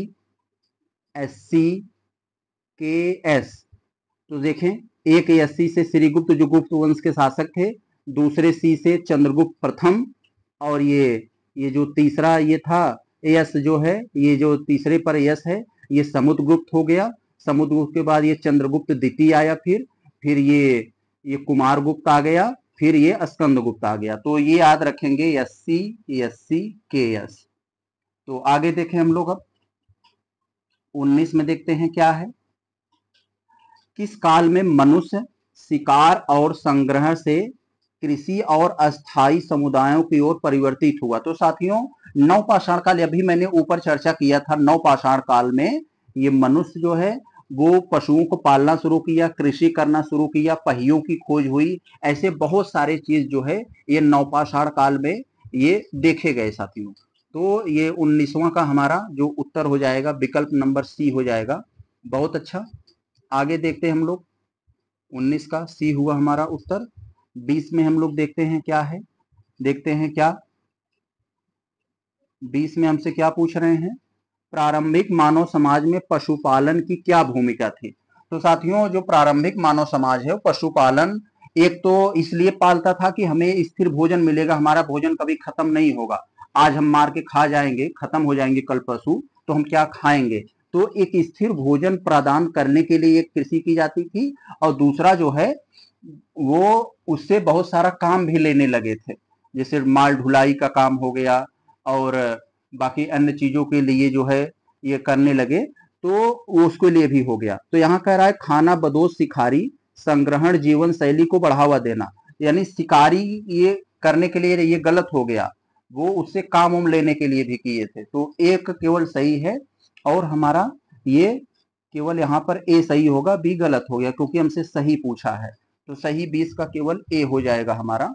SC KS। तो देखें, एक SC से श्रीगुप्त जो गुप्त वंश के शासक थे, दूसरे C से चंद्रगुप्त प्रथम, और ये जो तीसरा ये था S जो है, ये जो तीसरे पर S है, ये समुद्रगुप्त हो गया। समुद्रगुप्त के बाद ये चंद्रगुप्त द्वितीय आया, फिर ये कुमारगुप्त आ गया, फिर ये स्कंदगुप्त आ गया। तो ये याद रखेंगे SC तो आगे देखें हम लोग अब 19 में देखते हैं क्या है। किस काल में मनुष्य शिकार और संग्रह से कृषि और अस्थायी समुदायों की ओर परिवर्तित हुआ? तो साथियों नवपाषाण काल, अभी मैंने ऊपर चर्चा किया था, नवपाषाण काल में ये मनुष्य जो है वो पशुओं को पालना शुरू किया, कृषि करना शुरू किया, पहियों की खोज हुई, ऐसे बहुत सारे चीज जो है ये नवपाषाण काल में ये देखे गए साथियों। तो ये 19वां का हमारा जो उत्तर हो जाएगा विकल्प नंबर सी हो जाएगा। बहुत अच्छा, आगे देखते हैं हम लोग। 19 का सी हुआ हमारा उत्तर। 20 में हम लोग देखते हैं क्या है, देखते हैं क्या 20 में हमसे क्या पूछ रहे हैं। प्रारंभिक मानव समाज में पशुपालन की क्या भूमिका थी? तो साथियों जो प्रारंभिक मानव समाज है पशुपालन एक तो इसलिए पालता था कि हमें स्थिर भोजन मिलेगा, हमारा भोजन कभी खत्म नहीं होगा, आज हम मार के खा जाएंगे, खत्म हो जाएंगे कल पशु, तो हम क्या खाएंगे। तो एक स्थिर भोजन प्रदान करने के लिए एक कृषि की जाती थी, और दूसरा जो है वो उससे बहुत सारा काम भी लेने लगे थे, जैसे माल ढुलाई का काम हो गया और बाकी अन्य चीजों के लिए जो है ये करने लगे, तो उसके लिए भी हो गया। तो यहाँ कह रहा है खाना बदोश शिकारी संग्रहण जीवन शैली को बढ़ावा देना, यानी शिकारी ये करने के लिए ये गलत हो गया, वो उससे काम उम लेने के लिए भी किए थे। तो एक केवल सही है और हमारा ये केवल यहाँ पर ए सही होगा, बी गलत हो गया क्योंकि हमसे सही पूछा है। तो सही 20 का केवल ए हो जाएगा हमारा।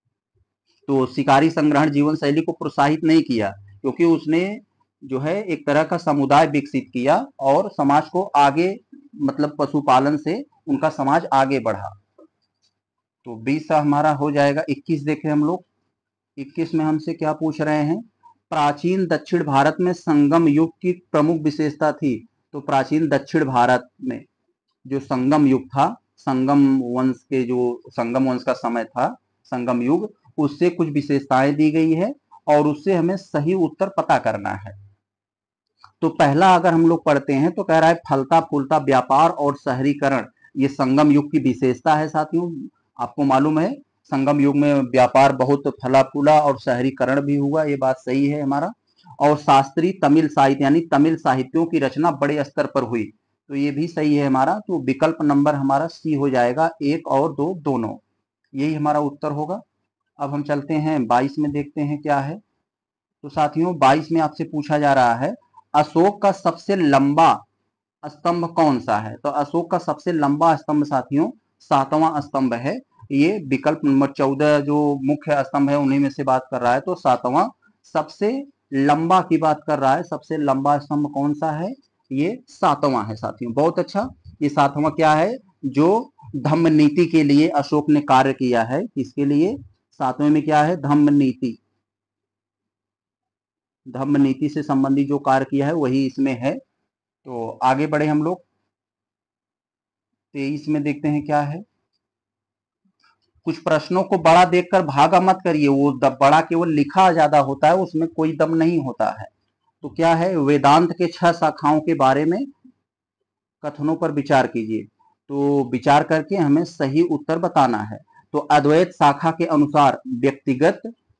तो शिकारी संग्रहण जीवन शैली को प्रोत्साहित नहीं किया क्योंकि उसने जो है एक तरह का समुदाय विकसित किया और समाज को आगे, मतलब पशुपालन से उनका समाज आगे बढ़ा। तो 20 हमारा हो जाएगा। 21 देखें हम लोग। 21 में हमसे क्या पूछ रहे हैं। प्राचीन दक्षिण भारत में संगम युग की प्रमुख विशेषता थी। तो प्राचीन दक्षिण भारत में जो संगम युग था, संगम वंश के जो संगम वंश का समय था, संगम युग, उससे कुछ विशेषताएं दी गई है और उससे हमें सही उत्तर पता करना है। तो पहला अगर हम लोग पढ़ते हैं तो कह रहा है फलता फूलता व्यापार और शहरीकरण, ये संगम युग की विशेषता है साथियों। आपको मालूम है संगम युग में व्यापार बहुत फला फूला और शहरीकरण भी हुआ, ये बात सही है हमारा। और शास्त्रीय तमिल साहित्य यानी तमिल साहित्यों की रचना बड़े स्तर पर हुई, तो ये भी सही है हमारा। तो विकल्प नंबर हमारा सी हो जाएगा, 1 और 2 दोनों, यही हमारा उत्तर होगा। अब हम चलते हैं 22 में, देखते हैं क्या है। तो साथियों 22 में आपसे पूछा जा रहा है अशोक का सबसे लंबा स्तंभ कौन सा है। तो अशोक का सबसे लंबा स्तंभ साथियों 7वां स्तंभ है। ये विकल्प नंबर 14 जो मुख्य स्तंभ है उन्हीं में से बात कर रहा है, तो 7वां सबसे लंबा की बात कर रहा है। सबसे लंबा स्तंभ कौन सा है, ये 7वां है साथियों। बहुत अच्छा, ये 7वां क्या है, जो धम्म नीति के लिए अशोक ने कार्य किया है। किसके लिए, 7वें में क्या है, धम्म नीति, धम्म नीति से संबंधित जो कार्य किया है वही इसमें है। तो आगे बढ़े हम लोग 23 में, देखते हैं क्या है। कुछ प्रश्नों को बड़ा देखकर भागा मत करिए, वो बड़ा केवल लिखा ज्यादा होता है, उसमें कोई दम नहीं होता है। तो क्या है, वेदांत के 6 शाखाओं के बारे में कथनों पर विचार कीजिए। तो विचार करके हमें सही उत्तर बताना है। तो अद्वैत शाखा के अनुसार व्यक्तिगत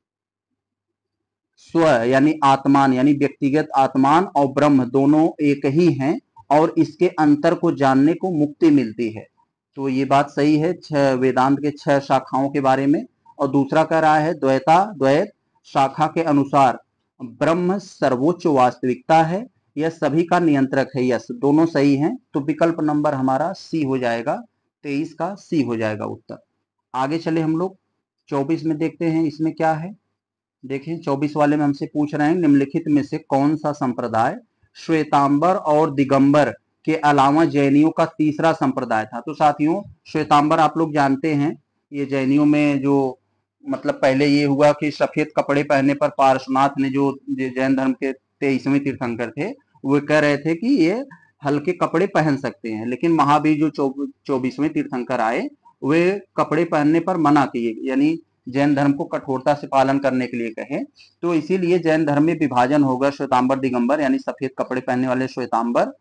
स्व यानी आत्मान, यानी व्यक्तिगत आत्मान और ब्रह्म दोनों एक ही हैं और इसके अंतर को जानने को मुक्ति मिलती है। तो ये बात सही है, वेदांत के 6 शाखाओं के बारे में। और दूसरा कह रहा है द्वैत शाखा के अनुसार ब्रह्म सर्वोच्च वास्तविकता है, यह सभी का नियंत्रक है। यस, दोनों सही हैं। तो विकल्प नंबर हमारा सी हो जाएगा, 23 का सी हो जाएगा उत्तर। आगे चले हम लोग 24 में, देखते हैं इसमें क्या है। देखें 24 वाले में हमसे पूछ रहे हैं निम्नलिखित में से कौन सा संप्रदाय श्वेतांबर और दिगंबर के अलावा जैनियों का तीसरा संप्रदाय था। तो साथियों श्वेतांबर आप लोग जानते हैं, ये जैनियों में जो मतलब पहले ये हुआ कि सफेद कपड़े पहनने पर पार्श्वनाथ ने, जो जैन धर्म के 23वें तीर्थंकर थे, वो कह रहे थे कि ये हल्के कपड़े पहन सकते हैं, लेकिन महावीर जो 24वें तीर्थंकर आए वे कपड़े पहनने पर मना किए, यानी जैन धर्म को कठोरता से पालन करने के लिए कहे। तो इसीलिए जैन धर्म में विभाजन होगा, श्वेतांबर दिगंबर, यानी सफेद कपड़े पहनने वाले श्वेतांबर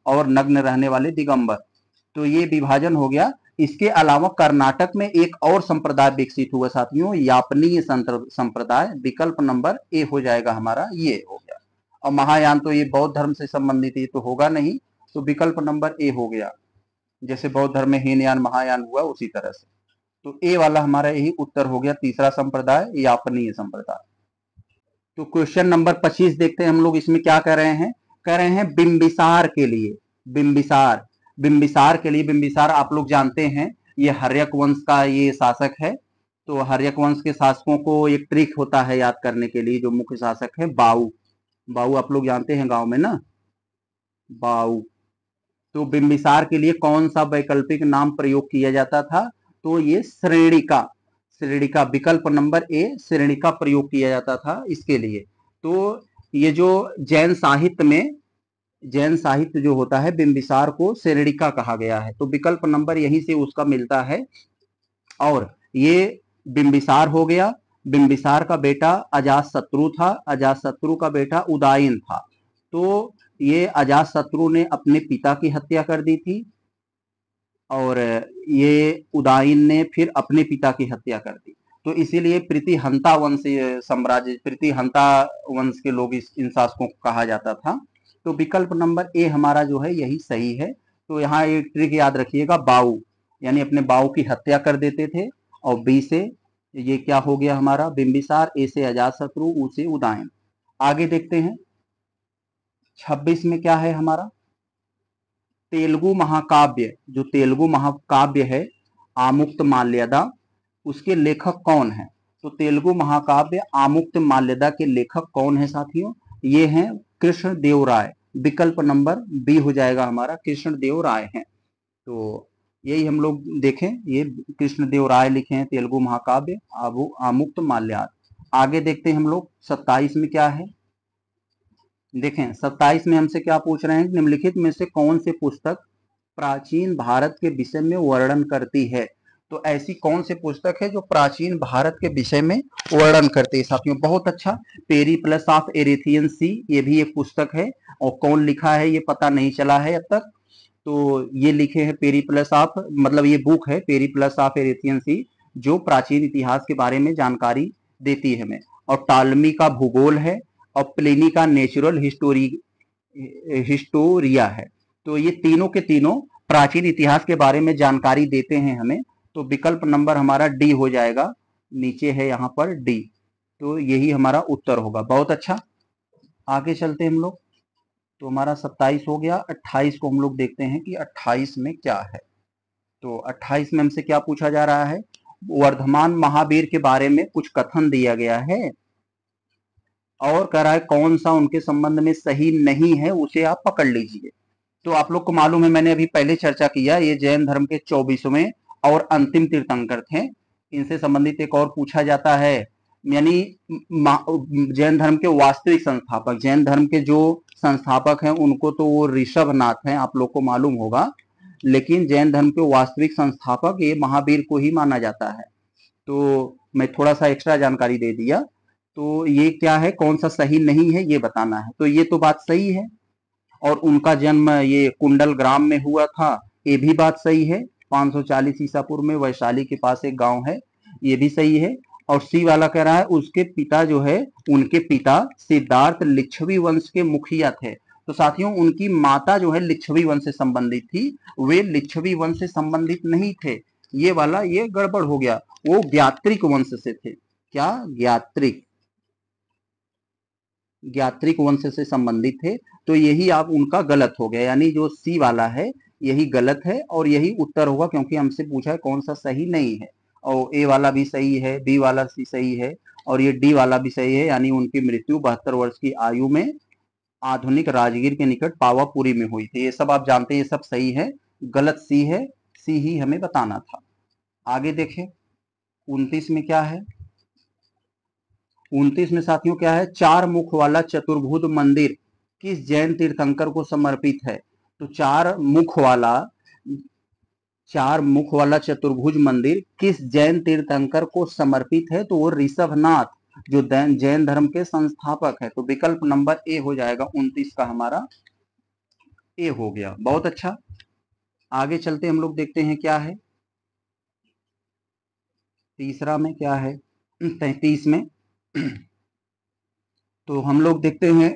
और नग्न रहने वाले दिगंबर। तो ये विभाजन हो गया। इसके अलावा कर्नाटक में एक और संप्रदाय विकसित हुआ साथियों, यापनीय संप्रदाय। विकल्प नंबर ए हो जाएगा हमारा, ये हो गया। और महायान तो ये बौद्ध धर्म से संबंधित है, तो होगा नहीं, तो विकल्प नंबर ए हो गया। जैसे बौद्ध धर्म में हीनयान महायान हुआ उसी तरह से, तो ए वाला हमारा यही उत्तर हो गया। तीसरा संप्रदाय यापनीय संप्रदाय। तो क्वेश्चन नंबर 25 देखते हैं हम लोग। इसमें क्या कह रहे हैं, कह रहे हैं बिंबिसार के लिए। बिंबिसार, बिंबिसार के लिए, बिंबिसार आप लोग जानते हैं ये हर्यक वंश का ये शासक है। तो हर्यक वंश के शासकों को एक ट्रिक होता है याद करने के लिए। जो मुख्य शासक है बाऊ, बाऊ आप लोग जानते हैं गांव में ना, बाऊ। तो बिंबिसार के लिए कौन सा वैकल्पिक नाम प्रयोग किया जाता था, तो ये श्रेणिका, श्रेणिका विकल्प नंबर ए श्रेणिका प्रयोग किया जाता था इसके लिए। तो ये जो जैन साहित्य में, जैन साहित्य जो होता है बिंबिसार को श्रेणिका कहा गया है, तो विकल्प नंबर यहीं से उसका मिलता है। और ये बिंबिसार हो गया। बिंबिसार का बेटा अजातशत्रु था, अजातशत्रु का बेटा उदयन था। तो ये अजातशत्रु ने अपने पिता की हत्या कर दी थी और ये उदयन ने फिर अपने पिता की हत्या कर दी। तो इसीलिए प्रीतिहंता वंश साम्राज्य, प्रीतिहंता वंश के लोग इन शासकों को कहा जाता था। तो विकल्प नंबर ए हमारा जो है यही सही है। तो यहाँ एक ट्रिक याद रखिएगा, बाऊ यानी अपने बाऊ की हत्या कर देते थे। और बी से ये क्या हो गया हमारा बिंबिसार, ए से अजातशत्रु, ऊ से उदयन। आगे देखते हैं 26 में क्या है हमारा, तेलुगु महाकाव्य। जो तेलुगु महाकाव्य है आमुक्तमाल्यदा, उसके लेखक कौन है। तो तेलुगु महाकाव्य आमुक्तमाल्यदा के लेखक कौन है साथियों, ये हैं कृष्णदेवराय। विकल्प नंबर बी हो जाएगा हमारा, कृष्णदेवराय हैं। तो यही हम लोग देखें, ये कृष्णदेवराय लिखे हैं तेलुगु महाकाव्य आमुक्तमाल्याद। आगे देखते हैं हम लोग 27 में क्या है। देखें 27 में हमसे क्या पूछ रहे हैं, निम्नलिखित में से कौन सी पुस्तक प्राचीन भारत के विषय में वर्णन करती है। तो ऐसी कौन सी पुस्तक है जो प्राचीन भारत के विषय में वर्णन करती है साथियों, बहुत अच्छा। पेरिप्लस ऑफ एरेथियन सी, ये भी एक पुस्तक है। और कौन लिखा है ये पता नहीं चला है अब तक। तो ये लिखे हैं पेरिप्लस ऑफ, मतलब ये बुक है पेरिप्लस ऑफ एरेथियन सी, जो प्राचीन इतिहास के बारे में जानकारी देती है हमें। और टालमी का भूगोल है, और प्लिनी का नेचुरल हिस्टोरिया है। तो ये तीनों के तीनों प्राचीन इतिहास के बारे में जानकारी देते हैं हमें। तो विकल्प नंबर हमारा डी हो जाएगा, नीचे है यहाँ पर डी। तो यही हमारा उत्तर होगा, बहुत अच्छा। आगे चलते हैं हम लोग। तो हमारा 27 हो गया। 28 को हम लोग देखते हैं कि 28 में क्या है। तो 28 में हमसे क्या पूछा जा रहा है, वर्धमान महावीर के बारे में कुछ कथन दिया गया है और कह रहा है कौन सा उनके संबंध में सही नहीं है, उसे आप पकड़ लीजिए। तो आप लोग को मालूम है, मैंने अभी पहले चर्चा किया, ये जैन धर्म के 24वें और अंतिम तीर्थंकर थे। इनसे संबंधित एक और पूछा जाता है, यानी जैन धर्म के वास्तविक संस्थापक, जैन धर्म के जो संस्थापक हैं उनको तो वो ऋषभनाथ हैं, आप लोग को मालूम होगा। लेकिन जैन धर्म के वास्तविक संस्थापक ये महावीर को ही माना जाता है। तो मैं थोड़ा सा एक्स्ट्रा जानकारी दे दिया। तो ये क्या है, कौन सा सही नहीं है ये बताना है। तो ये तो बात सही है। और उनका जन्म ये कुंडल ग्राम में हुआ था, ये भी बात सही है। 540 ईसापुर में वैशाली के पास एक गांव है, ये भी सही है। और सी वाला कह रहा है उसके पिता जो है, उनके पिता सिद्धार्थ लिच्छवी वंश के मुखिया थे। तो साथियों उनकी माता जो है लिच्छवी वंश से संबंधित थी, वे लिच्छवी वंश से संबंधित नहीं थे। ये वाला ये गड़बड़ हो गया, वो ज्ञात्रिक वंश से थे। क्या, ज्ञात्रिक, ज्ञात्रिक वंश से संबंधित थे। तो यही आप उनका गलत हो गया, यानी जो सी वाला है यही गलत है और यही उत्तर होगा, क्योंकि हमसे पूछा है कौन सा सही नहीं है। और ए वाला भी सही है, बी वाला सी सही है, और ये डी वाला भी सही है। यानी उनकी मृत्यु 72 वर्ष की आयु में आधुनिक राजगीर के निकट पावापुरी में हुई थी। ये सब आप जानते हैं, ये सब सही है, गलत सी है, सी ही हमें बताना था। आगे देखें 29 में क्या है। 29 में साथियों क्या है, चार मुख वाला चतुर्भुज मंदिर किस जैन तीर्थंकर को समर्पित है। तो चार मुख वाला चतुर्भुज मंदिर किस जैन तीर्थंकर को समर्पित है, तो वो ऋषभनाथ, जो जैन धर्म के संस्थापक है। तो विकल्प नंबर ए हो जाएगा 29 का हमारा, ए हो गया, बहुत अच्छा। आगे चलते हम लोग देखते हैं क्या है तीसरा में, क्या है 33 में। तो हम लोग देखते हैं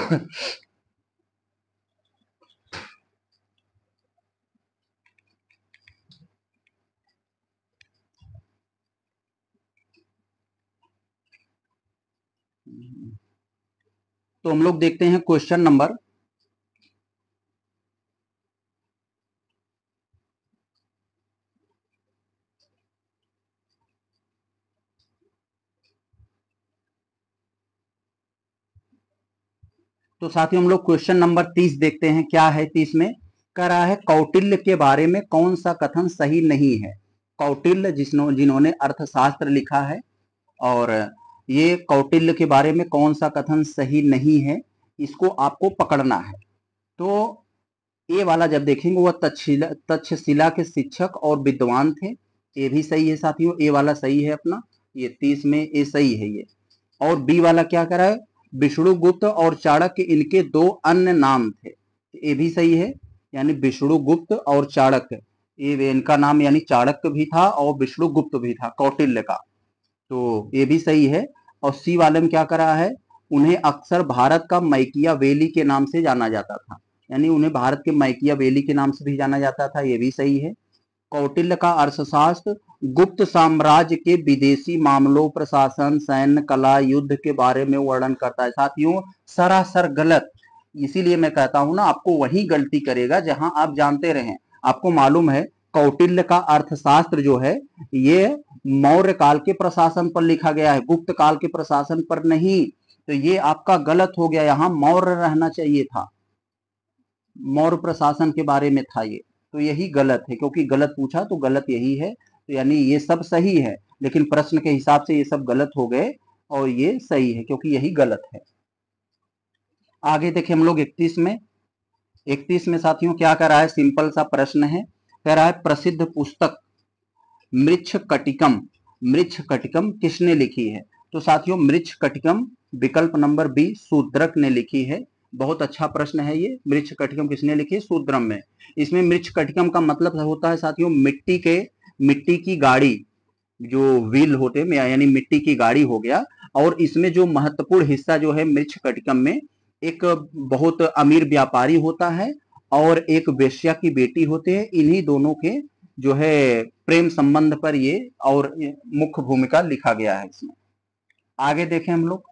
तो हम लोग देखते हैं क्वेश्चन नंबर तो साथियों हम लोग क्वेश्चन नंबर 30 देखते हैं क्या है 30 में। कह रहा है कौटिल्य के बारे में कौन सा कथन सही नहीं है। कौटिल्य जिन्होंने अर्थशास्त्र लिखा है, और ये कौटिल्य के बारे में कौन सा कथन सही नहीं है, इसको आपको पकड़ना है। तो ये वाला जब देखेंगे, वह तक्षशिला के शिक्षक और विद्वान थे, ये भी सही है साथियों, ये वाला सही है अपना, ये 30 में ये सही है ये। और बी वाला क्या करा है, विष्णुगुप्त और चाणक्य इनके दो अन्य नाम थे, ये भी सही है। यानी विष्णुगुप्त और चाणक्य, ये इनका नाम यानी चाणक्य भी था और विष्णुगुप्त भी था कौटिल्य का, तो ये भी सही है। और सी वाले में क्या करा है, उन्हें अक्सर भारत का मैकियावेली के नाम से जाना जाता था, यानी उन्हें भारत के मैकियावेली के नाम से भी जाना जाता था, ये भी सही है। कौटिल्य का अर्थशास्त्र गुप्त साम्राज्य के विदेशी मामलों, प्रशासन, सैन्य, कला, युद्ध के बारे में वर्णन करता है। साथियों सरासर गलत, इसीलिए मैं कहता हूं ना, आपको वही गलती करेगा जहां आप जानते रहें। आपको मालूम है कौटिल्य का अर्थशास्त्र जो है ये मौर्य काल के प्रशासन पर लिखा गया है, गुप्त काल के प्रशासन पर नहीं। तो ये आपका गलत हो गया, यहाँ मौर्य रहना चाहिए था, मौर्य प्रशासन के बारे में था ये, तो यही गलत है, क्योंकि गलत पूछा तो गलत यही है। तो यानी ये सब सही है, लेकिन प्रश्न के हिसाब से ये सब गलत हो गए और ये सही है क्योंकि यही गलत है। आगे देखें हम लोग 31 में। 31 में साथियों क्या कह रहा है, सिंपल सा प्रश्न है। कह रहा है प्रसिद्ध पुस्तक मृच्छकटिकम, मृच्छकटिकम किसने लिखी है। तो साथियों मृच्छकटिकम विकल्प नंबर बी शूद्रक ने लिखी है। बहुत अच्छा प्रश्न है ये, मृच्छकटिकम किसने लिखी है, शूद्रम में। इसमें मृच्छकटिकम का मतलब होता है साथियों मिट्टी की गाड़ी, जो व्हील होते हैं यानी मिट्टी की गाड़ी हो गया। और इसमें जो महत्वपूर्ण हिस्सा जो है मृच्छकटिकम में, एक बहुत अमीर व्यापारी होता है और एक वेश्या की बेटी होते हैं, इन्हीं दोनों के जो है प्रेम संबंध पर ये और मुख्य भूमिका लिखा गया है इसमें। आगे देखें हम लोग,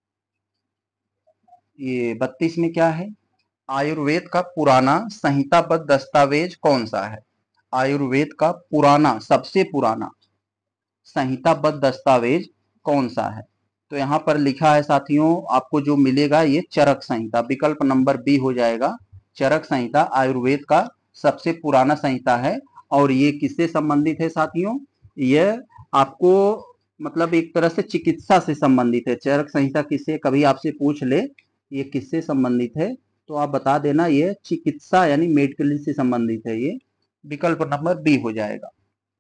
ये 32 में क्या है, आयुर्वेद का पुराना संहिताबद्ध दस्तावेज कौन सा है। आयुर्वेद का पुराना, सबसे पुराना संहिताबद्ध दस्तावेज कौन सा है। तो यहाँ पर लिखा है साथियों, आपको जो मिलेगा ये चरक संहिता, विकल्प नंबर बी हो जाएगा। चरक संहिता आयुर्वेद का सबसे पुराना संहिता है। और ये किससे संबंधित है साथियों, यह आपको मतलब एक तरह से चिकित्सा से संबंधित है। चरक संहिता किससे, कभी आपसे पूछ ले ये किससे संबंधित है, तो आप बता देना ये चिकित्सा यानी मेडिकल से संबंधित है, ये विकल्प नंबर बी हो जाएगा।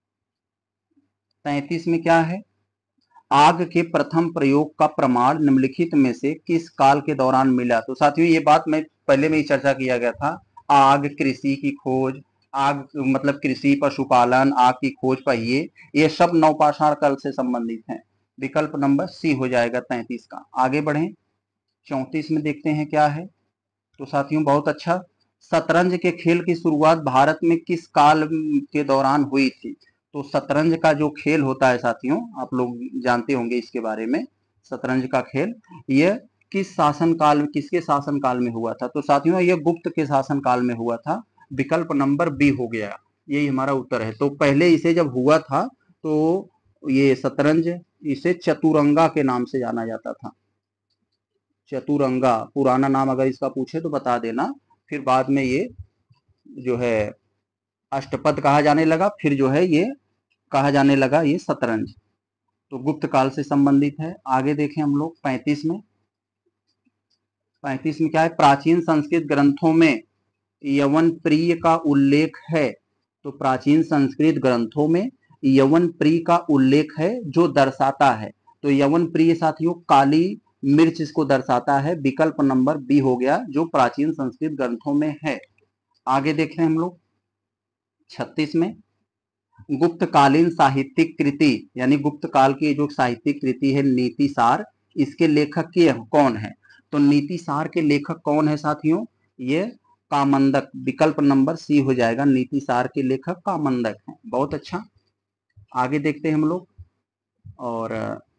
33 में क्या है, आग के प्रथम प्रयोग का प्रमाण निम्नलिखित में से किस काल के दौरान मिला। तो साथियों ये बात मैं पहले में ही चर्चा किया गया था, आग, कृषि की खोज, आग मतलब कृषि, पशुपालन, आग की खोज, पहिए, ये सब नवपाषाण काल से संबंधित हैं। विकल्प नंबर सी हो जाएगा 33 का। आगे बढ़े 34 में देखते हैं क्या है। तो साथियों बहुत अच्छा, शतरंज के खेल की शुरुआत भारत में किस काल के दौरान हुई थी। तो शतरंज का जो खेल होता है साथियों, आप लोग जानते होंगे इसके बारे में, शतरंज का खेल यह किस शासन काल, किसके शासन काल में हुआ था। तो साथियों यह गुप्त के शासन काल में हुआ था, विकल्प नंबर बी हो गया, यही हमारा उत्तर है। तो पहले इसे जब हुआ था तो ये शतरंज, इसे चतुरंगा के नाम से जाना जाता था, चतुरंगा पुराना नाम अगर इसका पूछे तो बता देना। फिर बाद में ये जो है अष्टपद कहा जाने लगा, फिर जो है ये कहा जाने लगा ये शतरंज। तो गुप्त काल से संबंधित है। आगे देखें हम लोग 35 में। 35 में क्या है, प्राचीन संस्कृत ग्रंथों में यवन प्रिय का उल्लेख है। तो प्राचीन संस्कृत ग्रंथों में यवन प्रिय का उल्लेख है जो दर्शाता है। तो यवन प्रिय साथियों काली मिर्च इसको दर्शाता है, विकल्प नंबर बी हो गया जो प्राचीन संस्कृत ग्रंथों में है। आगे देख रहे हैं हम लोग 36 में, गुप्तकालीन साहित्यिक कृति यानी गुप्त काल की जो साहित्यिक कृति है नीति सार, इसके लेखक के कौन है? तो नीति सार के लेखक कौन है साथियों? ये कामंदक, विकल्प नंबर सी हो जाएगा। नीति सार के लेखक कामंदक हैं। बहुत अच्छा, आगे देखते हैं हम लोग। और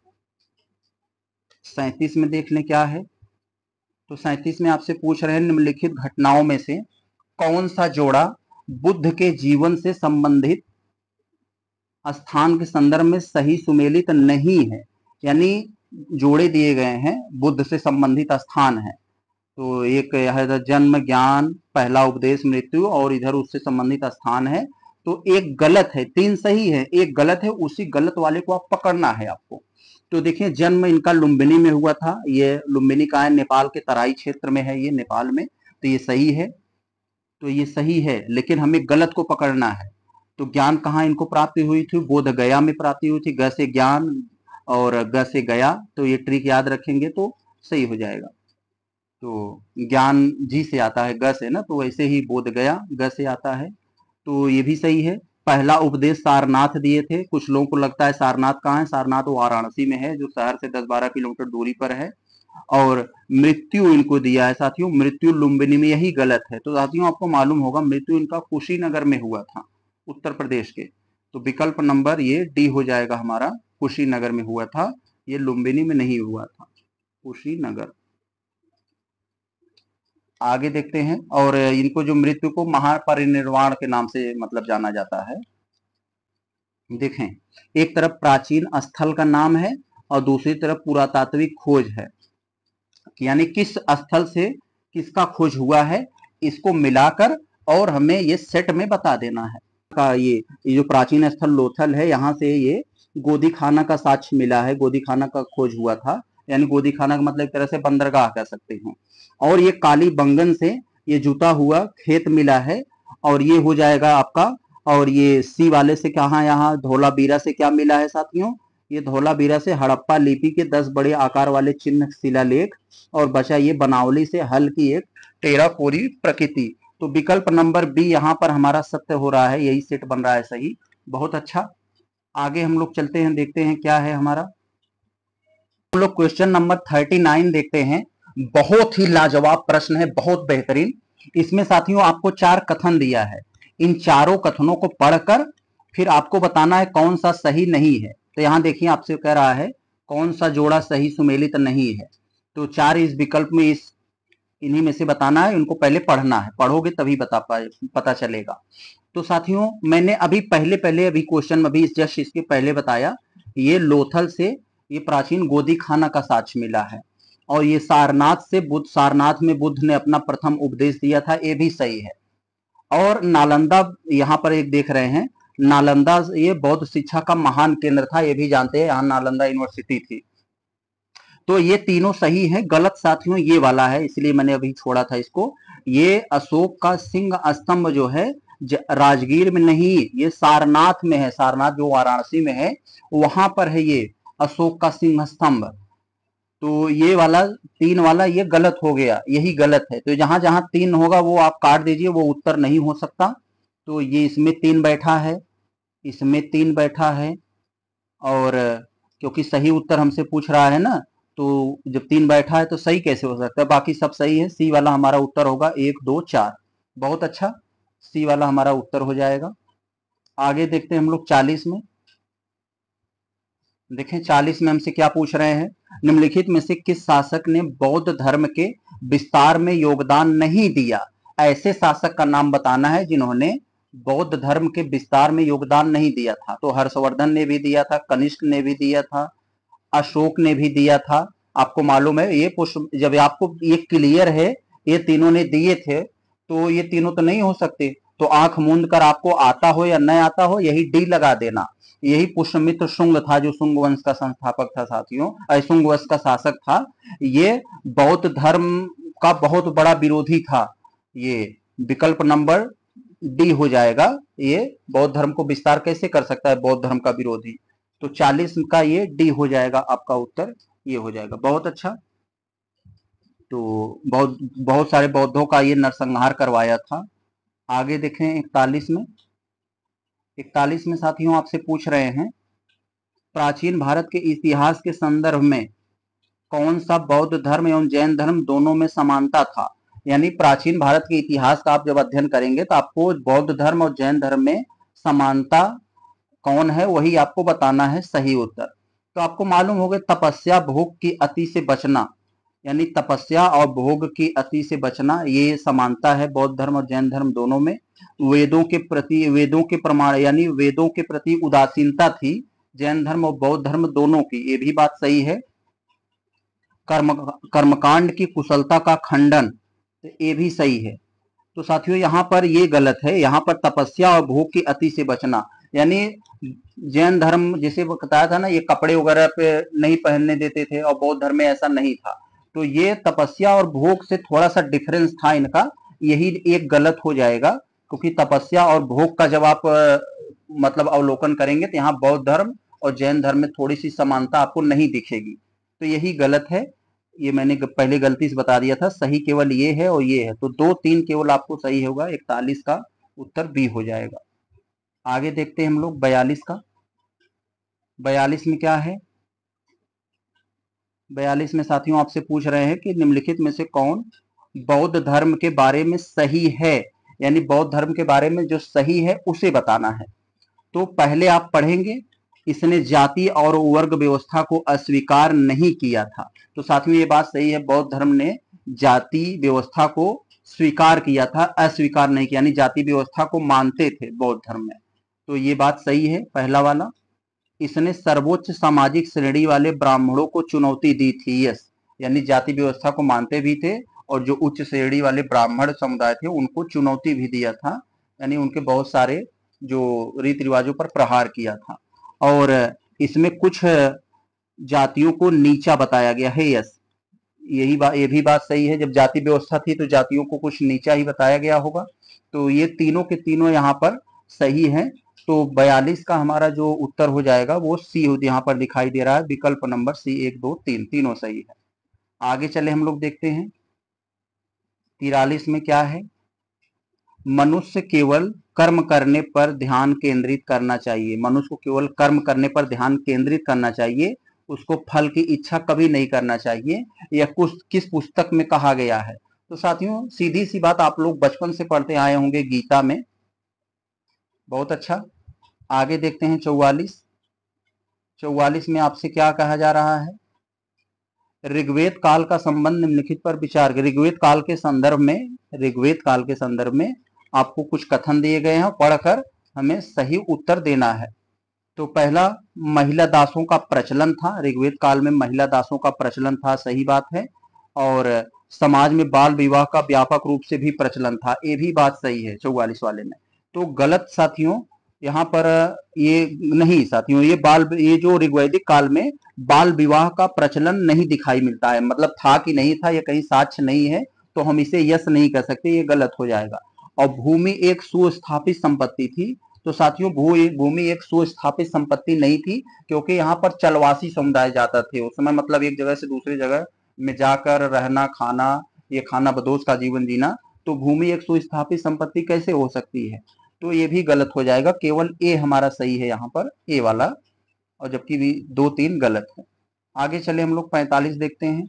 37 में देख लें क्या है। तो 37 में आपसे पूछ रहे हैं निम्नलिखित घटनाओं में से कौन सा जोड़ा बुद्ध के जीवन से संबंधित स्थान के संदर्भ में सही सुमेलित नहीं है। यानी जोड़े दिए गए हैं, बुद्ध से संबंधित स्थान है। तो एक है जन्म, ज्ञान, पहला उपदेश, मृत्यु, और इधर उससे संबंधित स्थान है। तो एक गलत है, 3 सही है, एक गलत है। उसी गलत वाले को आप पकड़ना है आपको। तो देखिए जन्म इनका लुम्बिनी में हुआ था। ये लुम्बिनी का है, नेपाल के तराई क्षेत्र में है, ये नेपाल में। तो ये सही है, तो ये सही है, लेकिन हमें गलत को पकड़ना है। तो ज्ञान कहाँ इनको प्राप्ति हुई थी? बोध गया में प्राप्ति हुई थी। ग से ज्ञान और ग से गया, तो ये ट्रिक याद रखेंगे तो सही हो जाएगा। तो ज्ञान जी से आता है, ग से ना, तो वैसे ही बोध गया ग से आता है, तो ये भी सही है। पहला उपदेश सारनाथ दिए थे। कुछ लोगों को लगता है सारनाथ कहाँ है? सारनाथ वाराणसी में है, जो शहर से 10-12 किलोमीटर दूरी पर है। और मृत्यु इनको दिया है साथियों, मृत्यु लुम्बिनी में, यही गलत है। तो साथियों आपको मालूम होगा मृत्यु इनका कुशीनगर में हुआ था, उत्तर प्रदेश के। तो विकल्प नंबर ये डी हो जाएगा हमारा, कुशीनगर में हुआ था, ये लुम्बिनी में नहीं हुआ था, कुशीनगर। आगे देखते हैं। और इनको जो मृत्यु को महापरिनिर्वाण के नाम से मतलब जाना जाता है। देखें, एक तरफ प्राचीन स्थल का नाम है और दूसरी तरफ पुरातात्विक खोज है, यानी किस स्थल से किसका खोज हुआ है, इसको मिलाकर और हमें ये सेट में बता देना है। का ये जो प्राचीन स्थल लोथल है, यहाँ से ये गोदी खाना का साक्ष्य मिला है, गोदी खाना का खोज हुआ था। यानी गोदी खाना का मतलब एक तरह से बंदरगाह कह सकते हैं। और ये काली बंगन से ये जुता हुआ खेत मिला है, और ये हो जाएगा आपका। और ये सी वाले से कहाँ, यहाँ धौलावीरा से क्या मिला है साथियों? ये धौलावीरा से हड़प्पा लिपि के 10 बड़े आकार वाले चिन्ह शिलालेख, और बचा ये बनावली से हल की एक टेराकोरी प्रकृति। तो विकल्प नंबर बी यहाँ पर हमारा सत्य हो रहा है, यही सेट बन रहा है सही। बहुत अच्छा, आगे हम लोग चलते हैं, देखते हैं क्या है हमारा। हम लोग क्वेश्चन नंबर 39 देखते हैं। बहुत ही लाजवाब प्रश्न है, बहुत बेहतरीन। इसमें साथियों आपको 4 कथन दिया है। इन चारों कथनों को पढ़कर फिर आपको बताना है कौन सा सही नहीं है। तो यहाँ देखिए आपसे कह रहा है कौन सा जोड़ा सही सुमेलित नहीं है। तो 4 इस विकल्प में इन्हीं में से बताना है। इनको पहले पढ़ना है, पढ़ोगे तभी पता चलेगा। तो साथियों मैंने अभी पहले अभी क्वेश्चन में भी जस्ट इसके पहले बताया, ये लोथल से ये प्राचीन गोदी खाना का साक्ष्य मिला है। और ये सारनाथ से सारनाथ में बुद्ध ने अपना प्रथम उपदेश दिया था, ये भी सही है। और नालंदा यहाँ पर एक देख रहे हैं, नालंदा ये बौद्ध शिक्षा का महान केंद्र था, ये भी जानते हैं, यहाँ नालंदा यूनिवर्सिटी थी। तो ये तीनों सही है। गलत साथियों ये वाला है, इसलिए मैंने अभी छोड़ा था इसको। ये अशोक का सिंह स्तंभ जो है राजगीर में नहीं, ये सारनाथ में है। सारनाथ जो वाराणसी में है वहां पर है ये अशोक का सिंह स्तंभ। तो ये वाला 3 वाला ये गलत हो गया, यही गलत है। तो जहां जहां 3 होगा वो आप काट दीजिए, वो उत्तर नहीं हो सकता। तो ये इसमें 3 बैठा है, इसमें 3 बैठा है। और क्योंकि सही उत्तर हमसे पूछ रहा है ना, तो जब 3 बैठा है तो सही कैसे हो सकता है? बाकी सब सही है। सी वाला हमारा उत्तर होगा 1 2 4। बहुत अच्छा, सी वाला हमारा उत्तर हो जाएगा। आगे देखते हैं हम लोग 40 में। देखें 40 में हमसे क्या पूछ रहे हैं, निम्नलिखित में से किस शासक ने बौद्ध धर्म के विस्तार में योगदान नहीं दिया? ऐसे शासक का नाम बताना है जिन्होंने बौद्ध धर्म के विस्तार में योगदान नहीं दिया था। तो हर्षवर्धन ने भी दिया था, कनिष्क ने भी दिया था, अशोक ने भी दिया था। आपको मालूम है ये पुष्प, जब आपको ये क्लियर है ये तीनों ने दिए थे, तो ये तीनों तो नहीं हो सकते। तो आंख मूंद कर आपको आता हो या न आता हो, यही डी लगा देना। यही पुष्यमित्र शुंग था, जो शुंग वंश का संस्थापक था साथियों, शुंग वंश का शासक था। ये बौद्ध धर्म का बहुत बड़ा विरोधी था। ये विकल्प नंबर डी हो जाएगा। ये बौद्ध धर्म को विस्तार कैसे कर सकता है बौद्ध धर्म का विरोधी? तो 40 का ये डी हो जाएगा, आपका उत्तर ये हो जाएगा। बहुत अच्छा। तो बहुत बहुत सारे बौद्धों का ये नरसंहार करवाया था। आगे देखें 41 में साथियों आपसे पूछ रहे हैं, प्राचीन भारत के इतिहास के संदर्भ में कौन सा बौद्ध धर्म एवं जैन धर्म दोनों में समानता था। यानी प्राचीन भारत के इतिहास का आप जब अध्ययन करेंगे तो आपको बौद्ध धर्म और जैन धर्म में समानता कौन है वही आपको बताना है सही उत्तर। तो आपको मालूम होगा तपस्या भोग की अति से बचना, यानी तपस्या और भोग की अति से बचना ये समानता है बौद्ध धर्म और जैन धर्म दोनों में। वेदों के प्रमाण यानी वेदों के प्रति उदासीनता थी जैन धर्म और बौद्ध धर्म दोनों की, ये भी बात सही है। कर्मकांड की कुशलता का खंडन, तो ये भी सही है। तो साथियों यहाँ पर ये गलत है, यहाँ पर तपस्या और भोग की अति से बचना, यानी जैन धर्म जैसे बताया था ना, ये कपड़े वगैरह पे नहीं पहनने देते थे और बौद्ध धर्म में ऐसा नहीं था। तो ये तपस्या और भोग से थोड़ा सा डिफरेंस था इनका, यही एक गलत हो जाएगा, क्योंकि तपस्या और भोग का जब आप मतलब अवलोकन करेंगे तो यहाँ बौद्ध धर्म और जैन धर्म में थोड़ी सी समानता आपको नहीं दिखेगी, तो यही गलत है। ये मैंने पहले गलती से बता दिया था, सही केवल ये है और ये है, तो 2-3 केवल आपको सही होगा, 41 का उत्तर बी हो जाएगा। आगे देखते हैं हम लोग 42 का। 42 में क्या है, 42 में साथियों आपसे पूछ रहे हैं कि निम्नलिखित में से कौन बौद्ध धर्म के बारे में सही है, यानी बौद्ध धर्म के बारे में जो सही है उसे बताना है। तो पहले आप पढ़ेंगे, इसने जाति और वर्ग व्यवस्था को अस्वीकार नहीं किया था। तो साथियों ये बात सही है, बौद्ध धर्म ने जाति व्यवस्था को स्वीकार किया था, अस्वीकार नहीं किया, यानी जाति व्यवस्था को मानते थे बौद्ध धर्म में, तो ये बात सही है पहला वाला। इसने सर्वोच्च सामाजिक श्रेणी वाले ब्राह्मणों को चुनौती दी थी, यस, यानी जाति व्यवस्था को मानते भी थे और जो उच्च श्रेणी वाले ब्राह्मण समुदाय थे उनको चुनौती भी दिया था, यानी उनके बहुत सारे जो रीति रिवाजों पर प्रहार किया था। और इसमें कुछ जातियों को नीचा बताया गया है, यस, ये भी बात सही है, जब जाति व्यवस्था थी तो जातियों को कुछ नीचा ही बताया गया होगा, तो ये तीनों के तीनों यहाँ पर सही है। तो 42 का हमारा जो उत्तर हो जाएगा वो सी यहाँ पर दिखाई दे रहा है, विकल्प नंबर सी, 1 2 3 तीनों सही है। आगे चले हम लोग देखते हैं 43 में क्या है, मनुष्य केवल कर्म करने पर ध्यान केंद्रित करना चाहिए, मनुष्य को केवल कर्म करने पर ध्यान केंद्रित करना चाहिए, उसको फल की इच्छा कभी नहीं करना चाहिए, यह किस पुस्तक में कहा गया है। तो साथियों सीधी सी बात, आप लोग बचपन से पढ़ते आए होंगे गीता में, बहुत अच्छा। आगे देखते हैं 44 में आपसे क्या कहा जा रहा है, ऋग्वेद काल का संबंध निम्नलिखित पर विचार, ऋग्वेद काल के संदर्भ में आपको कुछ कथन दिए गए हैं, पढ़कर हमें सही उत्तर देना है। तो पहला, महिला दासों का प्रचलन था, ऋग्वेद काल में महिला दासों का प्रचलन था, सही बात है। और समाज में बाल विवाह का व्यापक रूप से भी प्रचलन था, ये भी बात सही है 44 वाले में। तो गलत साथियों यहाँ पर ये नहीं साथियों, ये जो ऋग्वैदिक काल में बाल विवाह का प्रचलन नहीं दिखाई मिलता है, मतलब था कि नहीं था ये कहीं साक्ष्य नहीं है, तो हम इसे यस नहीं कर सकते, ये गलत हो जाएगा। और भूमि एक सुस्थापित संपत्ति थी, तो साथियों भूमि एक सुस्थापित संपत्ति नहीं थी, क्योंकि यहाँ पर चलवासी समुदाय जाता थे उस समय, मतलब एक जगह से दूसरी जगह में जाकर रहना खाना, ये खाना बदोश का जीवन जीना, तो भूमि एक सुस्थापित संपत्ति कैसे हो सकती है, तो ये भी गलत हो जाएगा, केवल ए हमारा सही है यहाँ पर, ए वाला, और जबकि भी 2-3 गलत है। आगे चले हम लोग 45 देखते हैं।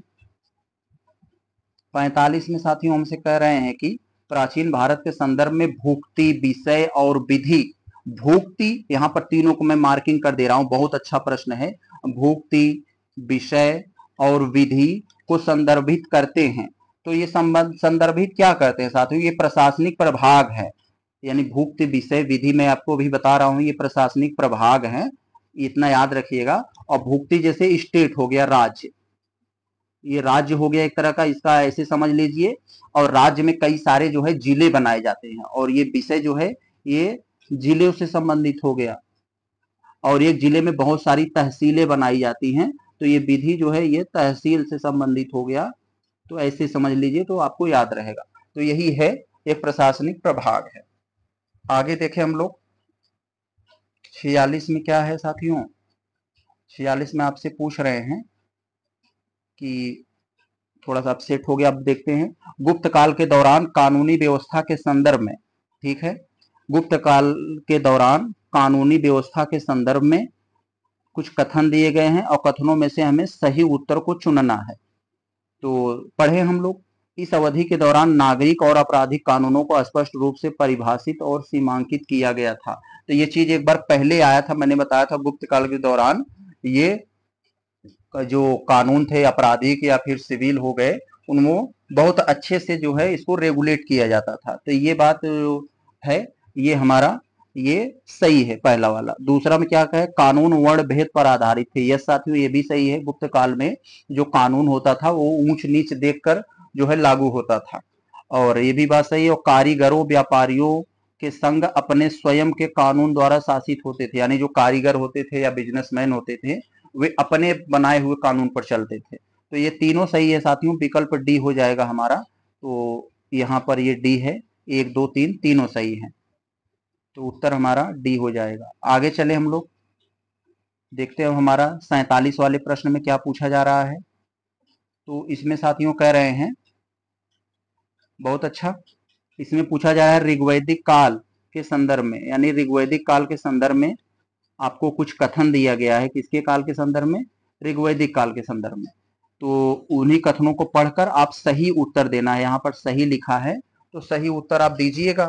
45 में साथियों हमसे कह रहे हैं कि प्राचीन भारत के संदर्भ में भुक्ति, विषय और विधि, भुक्ति यहाँ पर तीनों को मैं मार्किंग कर दे रहा हूं, बहुत अच्छा प्रश्न है, भुक्ति, विषय और विधि को संदर्भित करते हैं। तो ये संदर्भित क्या करते हैं साथियों, ये प्रशासनिक प्रभाग है, यानी भुक्ति, विषय, विधि मैं आपको भी बता रहा हूं ये प्रशासनिक प्रभाग है, इतना याद रखिएगा। और भुक्ति जैसे स्टेट हो गया, राज्य, ये राज्य हो गया एक तरह का, इसका ऐसे समझ लीजिए। और राज्य में कई सारे जो है जिले बनाए जाते हैं, और ये विषय जो है ये जिले से संबंधित हो गया, और एक जिले में बहुत सारी तहसीलें बनाई जाती हैं, तो ये विधि जो है ये तहसील से संबंधित हो गया, तो ऐसे समझ लीजिए तो आपको याद रहेगा। तो यही है, एक प्रशासनिक प्रभाग है। आगे देखें हम लोग 46 में क्या है साथियों, 46 में आपसे पूछ रहे हैं कि थोड़ा सा अपसेट हो गया, अब देखते हैं, गुप्त काल के दौरान कानूनी व्यवस्था के संदर्भ में ठीक है। गुप्त काल के दौरान कानूनी व्यवस्था के संदर्भ में कुछ कथन दिए गए हैं और कथनों में से हमें सही उत्तर को चुनना है। तो पढ़े हम लोग, इस अवधि के दौरान नागरिक और आपराधिक कानूनों को स्पष्ट रूप से परिभाषित और सीमांकित किया गया था। तो ये चीज एक बार पहले आया था, मैंने बताया था गुप्त काल के दौरान ये जो कानून थे आपराधिक या फिर सिविल हो गए, उनमें बहुत अच्छे से जो है इसको रेगुलेट किया जाता था। तो ये बात है, ये हमारा ये सही है पहला वाला। दूसरा में क्या कहे, कानून वर्ण भेद पर आधारित थे। यस साथियों, ये भी सही है। गुप्त काल में जो कानून होता था वो ऊंच नीच देखकर जो है लागू होता था, और ये भी बात सही है। और कारीगरों व्यापारियों के संघ अपने स्वयं के कानून द्वारा शासित होते थे, यानी जो कारीगर होते थे या बिजनेसमैन होते थे वे अपने बनाए हुए कानून पर चलते थे। तो ये तीनों सही है साथियों, विकल्प डी हो जाएगा हमारा। तो यहाँ पर ये डी है, 1 2 3 तीनों सही है, तो उत्तर हमारा डी हो जाएगा। आगे चले हम लोग, देखते हैं हमारा 47 वाले प्रश्न में क्या पूछा जा रहा है। तो इसमें साथियों कह रहे हैं, बहुत अच्छा, इसमें पूछा जा रहा है ऋग्वैदिक काल के संदर्भ में, यानी ऋग्वैदिक काल के संदर्भ में आपको कुछ कथन दिया गया है। किसके काल के संदर्भ में? ऋग्वैदिक काल के संदर्भ में। तो उन्हीं कथनों को पढ़कर आप सही उत्तर देना है। यहाँ पर सही लिखा है, तो सही उत्तर आप दीजिएगा।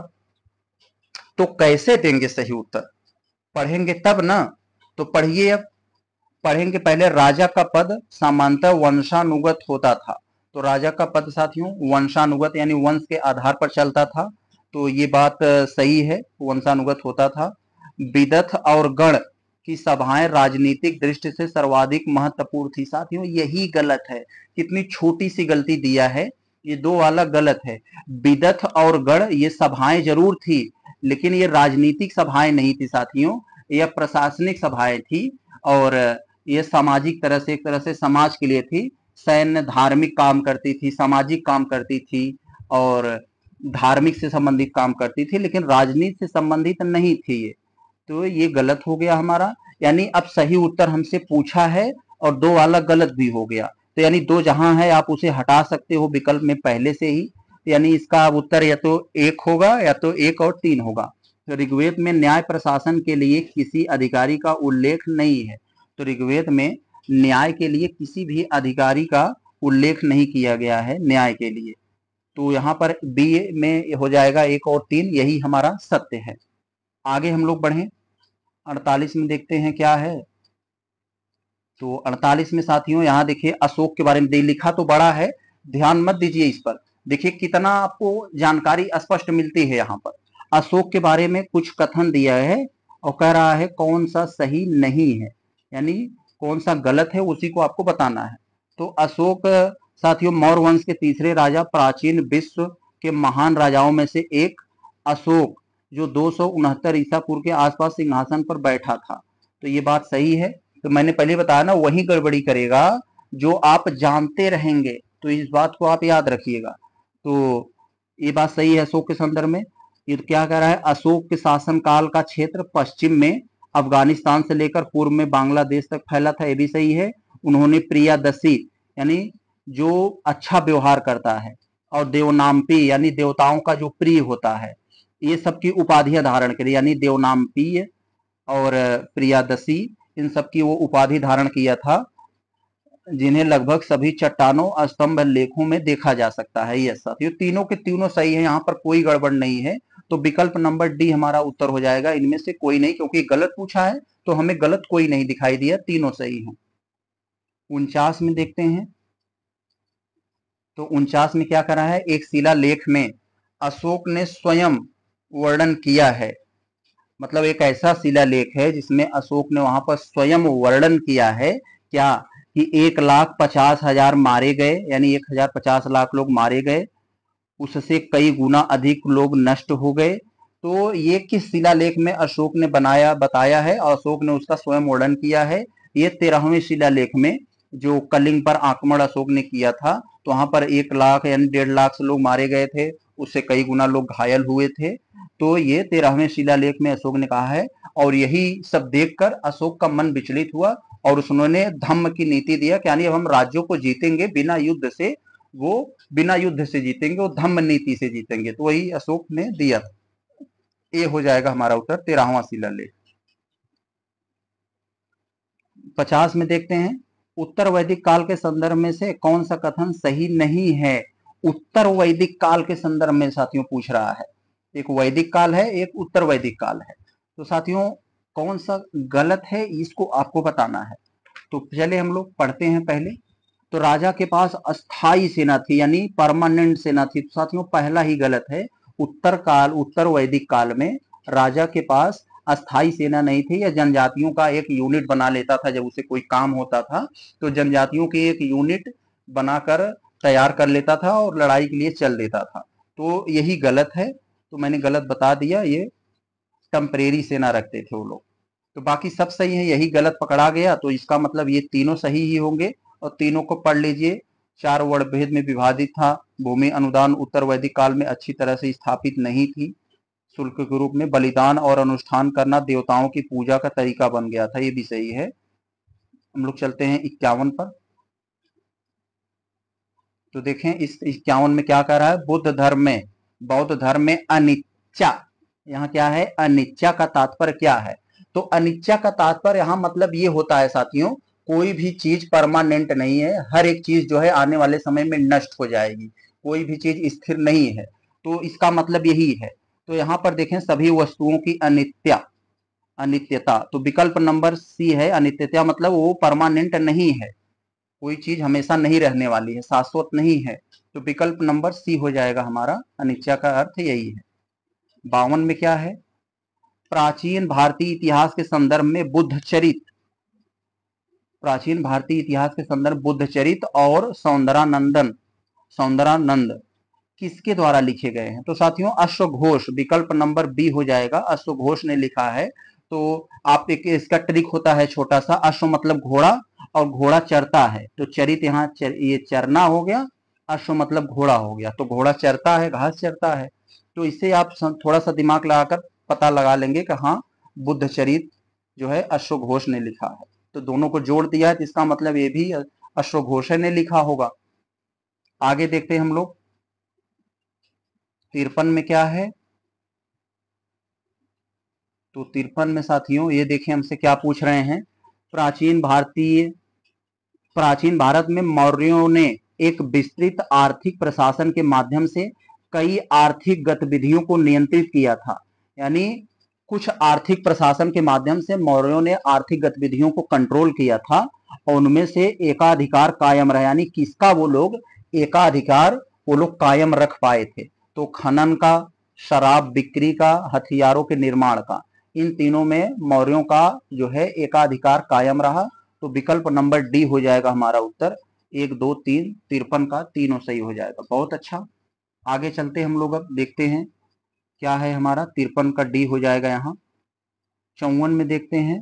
तो कैसे देंगे सही उत्तर? पढ़ेंगे तब ना, तो पढ़िए। अब पढ़ेंगे, पहले राजा का पद सामान्यतः वंशानुगत होता था। तो राजा का पद साथियों वंशानुगत यानी वंश के आधार पर चलता था, तो ये बात सही है, वंशानुगत होता था। विदथ और गण की सभाएं राजनीतिक दृष्टि से सर्वाधिक महत्वपूर्ण थी। साथियों यही गलत है, कितनी छोटी सी गलती दिया है, ये दो वाला गलत है। विदथ और गण ये सभाएं जरूर थी, लेकिन ये राजनीतिक सभाएं नहीं थी साथियों, यह प्रशासनिक सभाएं थी, और ये सामाजिक तरह से, एक तरह से समाज के लिए थी। सैन्य धार्मिक काम करती थी, सामाजिक काम करती थी, और धार्मिक से संबंधित काम करती थी, लेकिन राजनीति से संबंधित नहीं थी ये। तो ये गलत हो गया हमारा, यानी अब सही उत्तर हमसे पूछा है और दो वाला गलत भी हो गया। तो यानी दो जहां है आप उसे हटा सकते हो विकल्प में पहले से ही, यानी इसका उत्तर या तो 1 होगा या तो 1 और 3 होगा। तो ऋग्वेद में न्याय प्रशासन के लिए किसी अधिकारी का उल्लेख नहीं है। तो ऋग्वेद में न्याय के लिए किसी भी अधिकारी का उल्लेख नहीं किया गया है न्याय के लिए। तो यहाँ पर बी में हो जाएगा 1 और 3, यही हमारा सत्य है। आगे हम लोग बढ़े, 48 में देखते हैं क्या है। तो 48 में साथियों यहाँ देखिए अशोक के बारे में लिखा तो बड़ा है, ध्यान मत दीजिए इस पर। देखिए कितना आपको जानकारी स्पष्ट मिलती है। यहाँ पर अशोक के बारे में कुछ कथन दिया है और कह रहा है कौन सा सही नहीं है, यानी कौन सा गलत है उसी को आपको बताना है। तो अशोक साथियों मौर्य वंश के तीसरे राजा, प्राचीन विश्व के महान राजाओं में से एक अशोक, जो 269 ईसा पूर्व के आसपास सिंहासन पर बैठा था। तो ये बात सही है। तो मैंने पहले बताया ना, वही गड़बड़ी करेगा जो आप जानते रहेंगे, तो इस बात को आप याद रखिएगा। तो ये बात सही है अशोक के संदर्भ में। ये तो क्या कह रहा है, अशोक के शासनकाल का क्षेत्र पश्चिम में अफगानिस्तान से लेकर पूर्व में बांग्लादेश तक फैला था, ये भी सही है। उन्होंने प्रियादसी यानी जो अच्छा व्यवहार करता है, और देवनाम्पी यानी देवताओं का जो प्रिय होता है, ये सबकी उपाधियां धारण करी, यानी देवनाम्पी और प्रियादसी, इन सबकी वो उपाधि धारण किया था, जिन्हें लगभग सभी चट्टानों स्तंभ लेखों में देखा जा सकता है। ये साथियों तीनों के तीनों सही है, यहाँ पर कोई गड़बड़ नहीं है। तो विकल्प नंबर डी हमारा उत्तर हो जाएगा, इनमें से कोई नहीं, क्योंकि गलत पूछा है तो हमें गलत कोई नहीं दिखाई दिया, तीनों सही हैं। 49 में देखते हैं, तो 49 में क्या करा है, एक शिलालेख में अशोक ने स्वयं वर्णन किया है। मतलब एक ऐसा शिलालेख है जिसमें अशोक ने वहां पर स्वयं वर्णन किया है क्या, कि 1,50,000 मारे गए, यानी 1,050,00,000 लोग मारे गए, उससे कई गुना अधिक लोग नष्ट हो गए। तो ये किस शिलालेख में अशोक ने बनाया बताया है और अशोक ने उसका स्वयं वर्णन किया है? ये 13वें शिलालेख में, जो कलिंग पर आक्रमण अशोक ने किया था, तो वहां पर 1,00,000 यानी 1,50,000 लोग मारे गए थे, उससे कई गुना लोग घायल हुए थे। तो ये 13वें शिलालेख में अशोक ने कहा है, और यही सब देखकर अशोक का मन विचलित हुआ और उन्होंने धम्म की नीति दिया कि यानी अब हम राज्यों को जीतेंगे बिना युद्ध से, वो बिना युद्ध से जीतेंगे, वो धम्म नीति से जीतेंगे। तो वही अशोक ने दिया था। ए हो जाएगा हमारा उत्तर 13वां शिलालेख। 50 में देखते हैं, उत्तर वैदिक काल के संदर्भ में से कौन सा कथन सही नहीं है। उत्तर वैदिक काल के संदर्भ में साथियों पूछ रहा है, एक वैदिक काल है, एक उत्तर वैदिक काल है, तो साथियों कौन सा गलत है इसको आपको बताना है। तो चलिए हम लोग पढ़ते हैं पहले। तो राजा के पास अस्थाई सेना थी, यानी परमानेंट सेना थी, तो साथियों पहला ही गलत है। उत्तर वैदिक काल में राजा के पास अस्थाई सेना नहीं थी, या जनजातियों का एक यूनिट बना लेता था, जब उसे कोई काम होता था तो जनजातियों की एक यूनिट बनाकर तैयार कर लेता था और लड़ाई के लिए चल देता था। तो यही गलत है, तो मैंने गलत बता दिया, ये टेम्परेरी सेना रखते थे वो लोग। तो बाकी सब सही है, यही गलत पकड़ा गया, तो इसका मतलब ये तीनों सही ही होंगे। और तीनों को पढ़ लीजिए। 4 वर्णभेद में विभाजित था। भूमि अनुदान उत्तर वैदिक काल में अच्छी तरह से स्थापित नहीं थी। शुल्क के रूप में बलिदान और अनुष्ठान करना देवताओं की पूजा का तरीका बन गया था, ये भी सही है। हम लोग चलते हैं 51 पर। तो देखें इस 51 में क्या कह रहा है, बौद्ध धर्म में अनिच्चा, यहाँ क्या है, अनिच्चा का तात्पर्य क्या है। तो अनिच्चा का तात्पर्य यहाँ मतलब ये होता है साथियों, कोई भी चीज परमानेंट नहीं है, हर एक चीज जो है आने वाले समय में नष्ट हो जाएगी, कोई भी चीज स्थिर नहीं है, तो इसका मतलब यही है। तो यहाँ पर देखें सभी वस्तुओं की अनित्यता, तो विकल्प नंबर सी है, अनित्यता मतलब वो परमानेंट नहीं है, कोई चीज हमेशा नहीं रहने वाली है, शाश्वत नहीं है, तो विकल्प नंबर सी हो जाएगा हमारा, अनिच्चा का अर्थ यही है। 52 में क्या है, प्राचीन भारतीय इतिहास के संदर्भ में बुद्ध चरित और सौंदरानंद किसके द्वारा लिखे गए हैं। तो साथियों अश्वघोष, विकल्प नंबर बी हो जाएगा, अश्वघोष ने लिखा है। तो आप एक इसका ट्रिक होता है छोटा सा, अश्व मतलब घोड़ा और घोड़ा चरता है, तो चरित यहाँ ये चरना हो गया, अश्व मतलब घोड़ा हो गया, तो घोड़ा चरता है, घास चरता है। तो इससे आप थोड़ा सा दिमाग लगाकर पता लगा लेंगे कि हाँ बुद्ध चरित जो है अश्वघोष ने लिखा है। तो दोनों को जोड़ दिया है, तो इसका मतलब ये भी अश्वघोष ने लिखा होगा। आगे देखते हैं हम लोग 53 में क्या है। तो 53 में साथियों ये देखें हमसे क्या पूछ रहे हैं, प्राचीन भारत में मौर्यों ने एक विस्तृत आर्थिक प्रशासन के माध्यम से कई आर्थिक गतिविधियों को नियंत्रित किया था, यानी कुछ आर्थिक प्रशासन के माध्यम से मौर्यों ने आर्थिक गतिविधियों को कंट्रोल किया था, और उनमें से एकाधिकार कायम रहा, यानी किसका वो लोग एकाधिकार वो लोग कायम रख पाए थे। तो खनन का, शराब बिक्री का, हथियारों के निर्माण का, इन तीनों में मौर्यों का जो है एकाधिकार कायम रहा। तो विकल्प नंबर डी हो जाएगा हमारा उत्तर, 1 2 3 53 का तीनों सही हो जाएगा। बहुत अच्छा, आगे चलते हम लोग अब देखते हैं क्या है हमारा, 53 का डी हो जाएगा यहाँ। 54 में देखते हैं,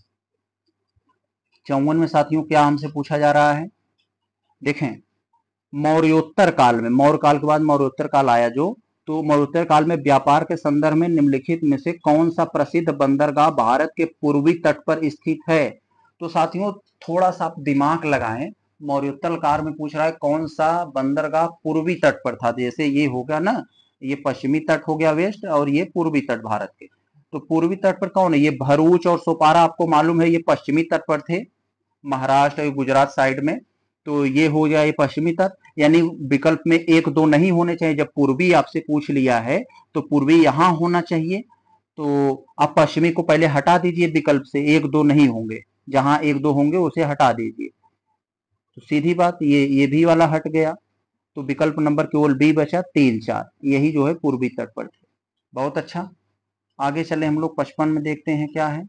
54 में साथियों क्या हमसे पूछा जा रहा है, देखें मौर्योत्तर काल में, मौर्य काल के बाद मौर्योत्तर काल आया जो, तो मौर्योत्तर काल में व्यापार के संदर्भ में निम्नलिखित में से कौन सा प्रसिद्ध बंदरगाह भारत के पूर्वी तट पर स्थित है। तो साथियों थोड़ा सा आप दिमाग लगाएं, मौर्योत्तर काल में पूछ रहा है कौन सा बंदरगाह पूर्वी तट पर था, जैसे ये हो गया ना, ये पश्चिमी तट हो गया वेस्ट, और ये पूर्वी तट भारत के। तो पूर्वी तट पर कौन है, ये भरूच और सोपारा आपको मालूम है, ये पश्चिमी तट पर थे, महाराष्ट्र और गुजरात साइड में। तो ये हो गया ये पश्चिमी तट, यानी विकल्प में 1 2 नहीं होने चाहिए, जब पूर्वी आपसे पूछ लिया है तो पूर्वी यहां होना चाहिए। तो आप पश्चिमी को पहले हटा दीजिए विकल्प से, 1 2 नहीं होंगे, जहां 1 2 होंगे उसे हटा दीजिए। तो सीधी बात ये भी वाला हट गया, तो विकल्प नंबर केवल बी बचा, 3 4 यही जो है पूर्वी तट पर थे। बहुत अच्छा, आगे चले हम लोग 55 में देखते हैं क्या है।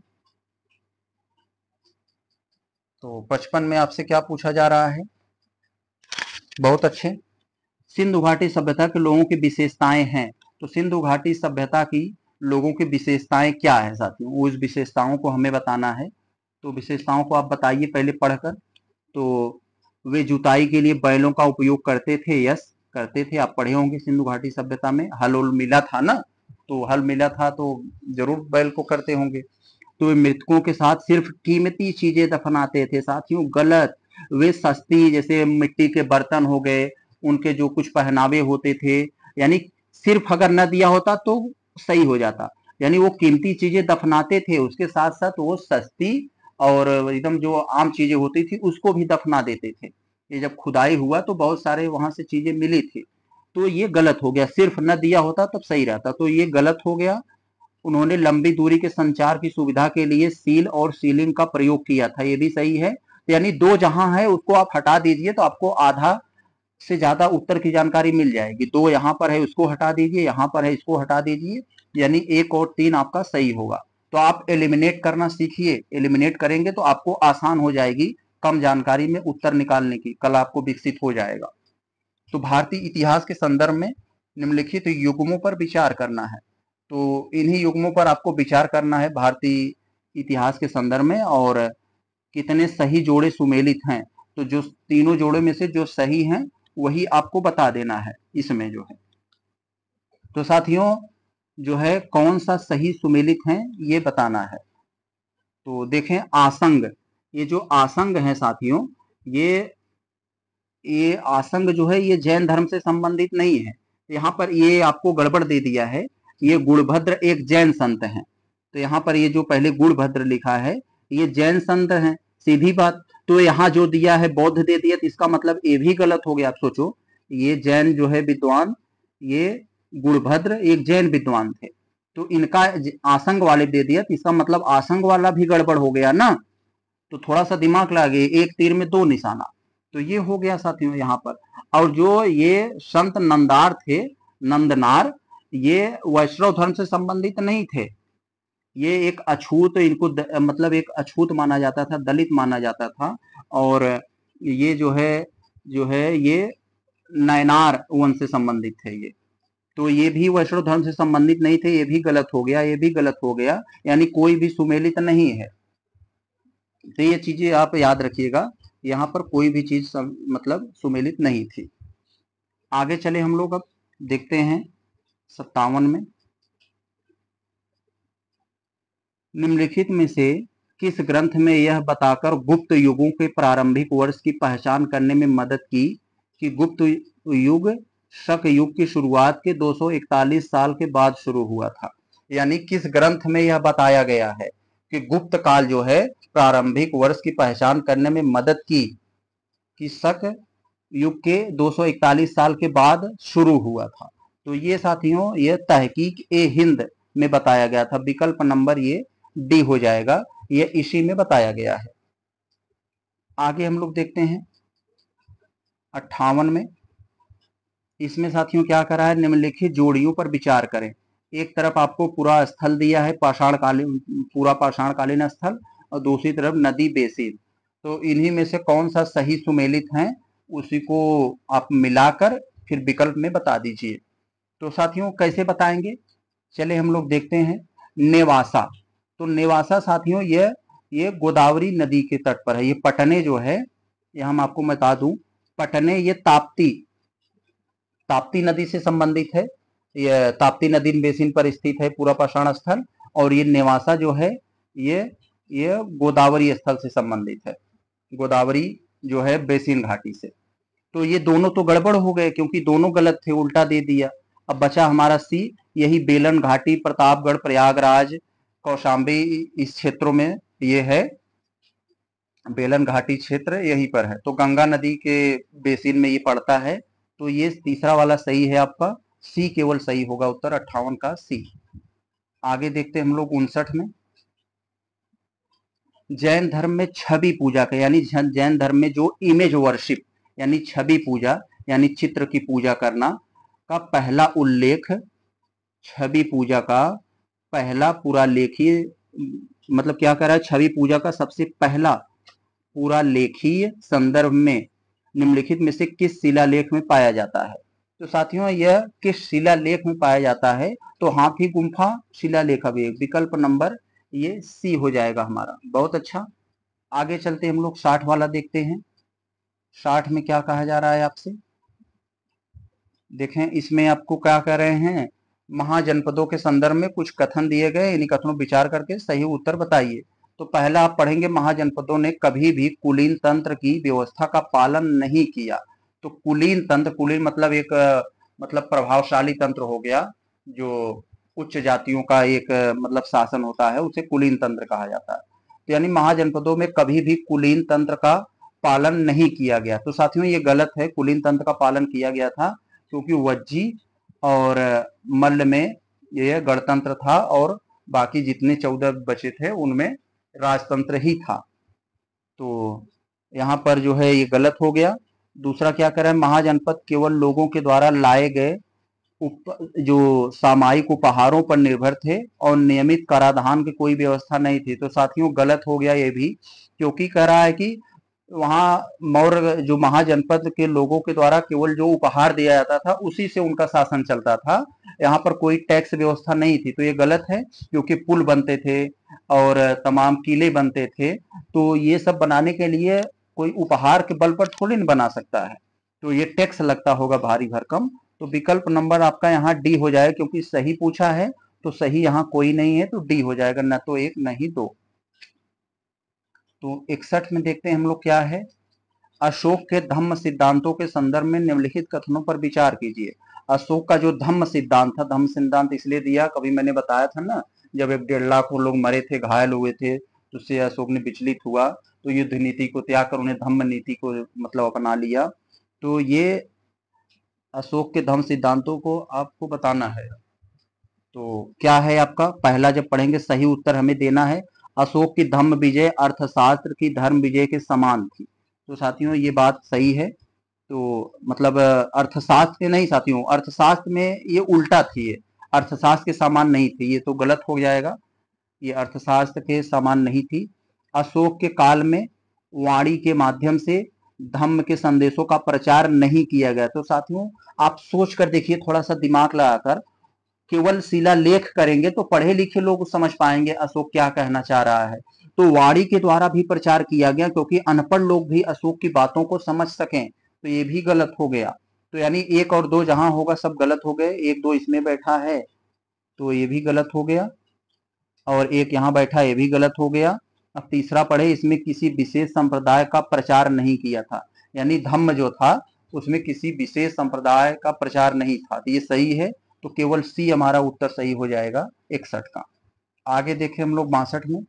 तो 55 में आपसे क्या पूछा जा रहा है, बहुत अच्छे, सिंधु घाटी सभ्यता के लोगों की विशेषताएं हैं। तो सिंधु घाटी सभ्यता की लोगों की विशेषताएं क्या है साथियों, उस विशेषताओं को हमें बताना है। तो विशेषताओं को आप बताइए पहले पढ़कर। तो वे जुताई के लिए बैलों का उपयोग करते थे, यस करते थे, आप पढ़े होंगे सिंधु घाटी सभ्यता में हल उल मिला था ना, तो हल मिला था तो जरूर बैल को करते होंगे। तो वे मृतकों के साथ सिर्फ कीमती चीजें दफनाते थे, साथियों गलत, वे सस्ती जैसे मिट्टी के बर्तन हो गए, उनके जो कुछ पहनावे होते थे, यानी सिर्फ अगर न दिया होता तो सही हो जाता, यानी वो कीमती चीजें दफनाते थे, उसके साथ साथ वो सस्ती और एकदम जो आम चीजें होती थी उसको भी दफना देते थे। ये जब खुदाई हुआ तो बहुत सारे वहां से चीजें मिली थी, तो ये गलत हो गया, सिर्फ न दिया होता तब सही रहता, तो ये गलत हो गया। उन्होंने लंबी दूरी के संचार की सुविधा के लिए सील और सीलिंग का प्रयोग किया था, ये भी सही है। तो यानी दो जहां है उसको आप हटा दीजिए तो आपको आधा से ज्यादा उत्तर की जानकारी मिल जाएगी। दो यहाँ पर है उसको हटा दीजिए, यहाँ पर है इसको हटा दीजिए, यानी एक और तीन आपका सही होगा। तो आप एलिमिनेट करना सीखिए, एलिमिनेट करेंगे तो आपको आसान हो जाएगी कम जानकारी में उत्तर निकालने की, कल आपको विकसित हो जाएगा। तो भारतीय इतिहास के संदर्भ में निम्नलिखित युग्मों पर विचार करना है, तो इन्हीं युग्मों पर आपको विचार करना है भारतीय इतिहास के संदर्भ में, और कितने सही जोड़े सुमेलित हैं, तो जो तीनों जोड़े में से जो सही हैं वही आपको बता देना है इसमें जो है। तो साथियों जो है कौन सा सही सुमेलित है ये बताना है। तो देखें आसंग, ये जो आसंग है साथियों, ये आसंग जो है ये जैन धर्म से संबंधित नहीं है। यहाँ पर ये आपको गड़बड़ दे दिया है, ये गुणभद्र एक जैन संत है, तो यहाँ पर ये जो पहले गुणभद्र लिखा है ये जैन संत है, सीधी बात। तो यहाँ जो दिया है बौद्ध दे दिया, तो इसका मतलब ये भी गलत हो गया। आप सोचो, ये जैन जो है विद्वान, ये गुणभद्र एक जैन विद्वान थे, तो इनका आसंग वाले दे दिया, तो इसका मतलब आसंग वाला भी गड़बड़ हो गया ना। तो थोड़ा सा दिमाग लगे, एक तीर में दो निशाना, तो ये हो गया साथियों यहाँ पर। और जो ये संत नंदार थे, नंदनार, ये वैष्णव धर्म से संबंधित नहीं थे, ये एक अछूत, इनको मतलब एक अछूत माना जाता था, दलित माना जाता था, और ये जो है ये नयनार वंश से संबंधित थे ये, तो ये भी वैष्णव धर्म से संबंधित नहीं थे, ये भी गलत हो गया, ये भी गलत हो गया, यानी कोई भी सुमेलित नहीं है। तो ये चीजें आप याद रखिएगा, यहाँ पर कोई भी चीज मतलब सुमेलित नहीं थी। आगे चले हम लोग, अब देखते हैं 57 में, निम्नलिखित में से किस ग्रंथ में यह बताकर गुप्त युगों के प्रारंभिक वर्ष की पहचान करने में मदद की कि गुप्त युग शक युग की शुरुआत के 241 साल के बाद शुरू हुआ था। यानी किस ग्रंथ में यह बताया गया है कि गुप्त काल जो है प्रारंभिक वर्ष की पहचान करने में मदद की कि शक युग के 241 साल के बाद शुरू हुआ था। तो ये साथियों ये तहकीक ए हिंद में बताया गया था, विकल्प नंबर ये डी हो जाएगा, ये इसी में बताया गया है। आगे हम लोग देखते हैं 58 में, इसमें साथियों क्या करा है, निम्नलिखित जोड़ियों पर विचार करें। एक तरफ आपको पूरा स्थल दिया है, पाषाणकालीन, पूरा पाषाणकालीन स्थल, और दूसरी तरफ नदी बेसिन, तो इन्हीं में से कौन सा सही सुमेलित है उसी को आप मिलाकर फिर विकल्प में बता दीजिए। तो साथियों कैसे बताएंगे, चले हम लोग देखते हैं। नेवासा, तो नेवासा साथियों ये गोदावरी नदी के तट पर है, ये पटने जो है, ये हम आपको बता दूं, पटने ये ताप्ती नदी से संबंधित है, ये ताप्ती नदी बेसिन पर स्थित है पूरा पाषाण स्थल, और ये नेवासा जो है ये गोदावरी स्थल से संबंधित है, गोदावरी जो है बेसिन घाटी से। तो ये दोनों तो गड़बड़ हो गए क्योंकि दोनों गलत थे, उल्टा दे दिया। अब बचा हमारा सी, यही बेलन घाटी, प्रतापगढ़, प्रयागराज, कौशाम्बी, इस क्षेत्रों में ये है, बेलन घाटी क्षेत्र यहीं पर है, तो गंगा नदी के बेसिन में ये पड़ता है। तो ये तीसरा वाला सही है आपका, सी केवल सही होगा उत्तर 58 का सी। आगे देखते हैं हम लोग 59 में, जैन धर्म में छवि पूजा का, यानी जैन धर्म में जो इमेज वर्शिप यानी छवि पूजा यानी चित्र की पूजा करना का पहला उल्लेख, छवि पूजा का पहला पूरा लेखीय, मतलब क्या कर रहा है, छवि पूजा का सबसे पहला पूरा लेखीय संदर्भ में निम्नलिखित में से किस शिलालेख में पाया जाता है। तो साथियों यह किस शिलालेख में पाया जाता है, तो हाथी गुम्फा शिलालेख अभिलेख, विकल्प नंबर ये सी हो जाएगा हमारा। बहुत अच्छा, आगे चलते हम लोग 60 वाला देखते हैं। 60 में क्या कहा जा रहा है आपसे, देखें इसमें आपको क्या कह रहे हैं, महाजनपदों के संदर्भ में कुछ कथन दिए गए, इन्हीं कथनों विचार करके सही उत्तर बताइए। तो पहला आप पढ़ेंगे, महाजनपदों ने कभी भी कुलीन तंत्र की व्यवस्था का पालन नहीं किया। तो कुलीन तंत्र, कुलीन मतलब एक मतलब प्रभावशाली तंत्र हो गया, जो उच्च जातियों का एक मतलब शासन होता है, उसे कुलीन तंत्र कहा जाता है। तो यानी महाजनपदों में कभी भी कुलीन तंत्र का पालन नहीं किया गया। तो साथियों ये गलत है, कुलीन तंत्र का पालन किया गया था, क्योंकि वज्जी और मल्ल में ये गणतंत्र था और बाकी जितने 14 बचे थे उनमें राजतंत्र ही था। तो यहाँ पर जो है ये गलत हो गया। दूसरा क्या करें, महाजनपद केवल लोगों के द्वारा लाए गए जो सामयिक उपहारों पर निर्भर थे और नियमित कराधान की कोई व्यवस्था नहीं थी। तो साथियों गलत हो गया ये भी, क्योंकि कह रहा है कि वहां मौर्य जो महाजनपद के लोगों के द्वारा केवल जो उपहार दिया जाता था उसी से उनका शासन चलता था, यहाँ पर कोई टैक्स व्यवस्था नहीं थी। तो ये गलत है, क्योंकि पुल बनते थे और तमाम किले बनते थे, तो ये सब बनाने के लिए कोई उपहार के बल पर थोड़ी न बना सकता है, तो ये टैक्स लगता होगा भारी भरकम। तो विकल्प नंबर आपका यहाँ डी हो जाएगा, क्योंकि सही पूछा है तो सही यहाँ कोई नहीं है, तो डी हो जाएगा, न तो एक न ही दो। तो 61 में देखते हैं हम लोग क्या है। अशोक के धम्म सिद्धांतों के संदर्भ में निम्नलिखित कथनों पर विचार कीजिए। अशोक का जो धम्म सिद्धांत था, धम्म सिद्धांत इसलिए दिया, कभी मैंने बताया था ना, जब 1.5 लाख लोग मरे थे, घायल हुए थे, तो उससे अशोक ने विचलित हुआ, तो युद्ध नीति को त्याग कर उन्हें धम्म नीति को मतलब अपना लिया। तो ये अशोक के धम्म सिद्धांतों को आपको बताना है। तो क्या है आपका पहला, जब पढ़ेंगे सही उत्तर हमें देना है। अशोक की धम्म विजय अर्थशास्त्र की धर्म विजय के समान थी। तो साथियों ये बात सही है। तो मतलब अर्थशास्त्र के नहीं साथियों, अर्थशास्त्र में ये उल्टा थी, ये अर्थशास्त्र के समान नहीं थी, ये तो गलत हो जाएगा, ये अर्थशास्त्र के समान नहीं थी। अशोक के काल में वाणी के माध्यम से धम्म के संदेशों का प्रचार नहीं किया गया। तो साथियों आप सोच कर देखिए, थोड़ा सा दिमाग लगाकर, केवल शिलालेख करेंगे तो पढ़े लिखे लोग समझ पाएंगे अशोक क्या कहना चाह रहा है। तो वाणी के द्वारा भी प्रचार किया गया, क्योंकि अनपढ़ लोग भी अशोक की बातों को समझ सकें, तो ये भी गलत हो गया। तो यानी 1 और 2 जहां होगा सब गलत हो गए, 1 2 इसमें बैठा है तो ये भी गलत हो गया, और एक यहाँ बैठा ये भी गलत हो गया। अब तीसरा पढ़े, इसमें किसी विशेष संप्रदाय का प्रचार नहीं किया था, यानी धम्म जो था उसमें किसी विशेष संप्रदाय का प्रचार नहीं था, तो ये सही है। तो केवल सी हमारा उत्तर सही हो जाएगा 61 का। आगे देखें हम लोग 62 में,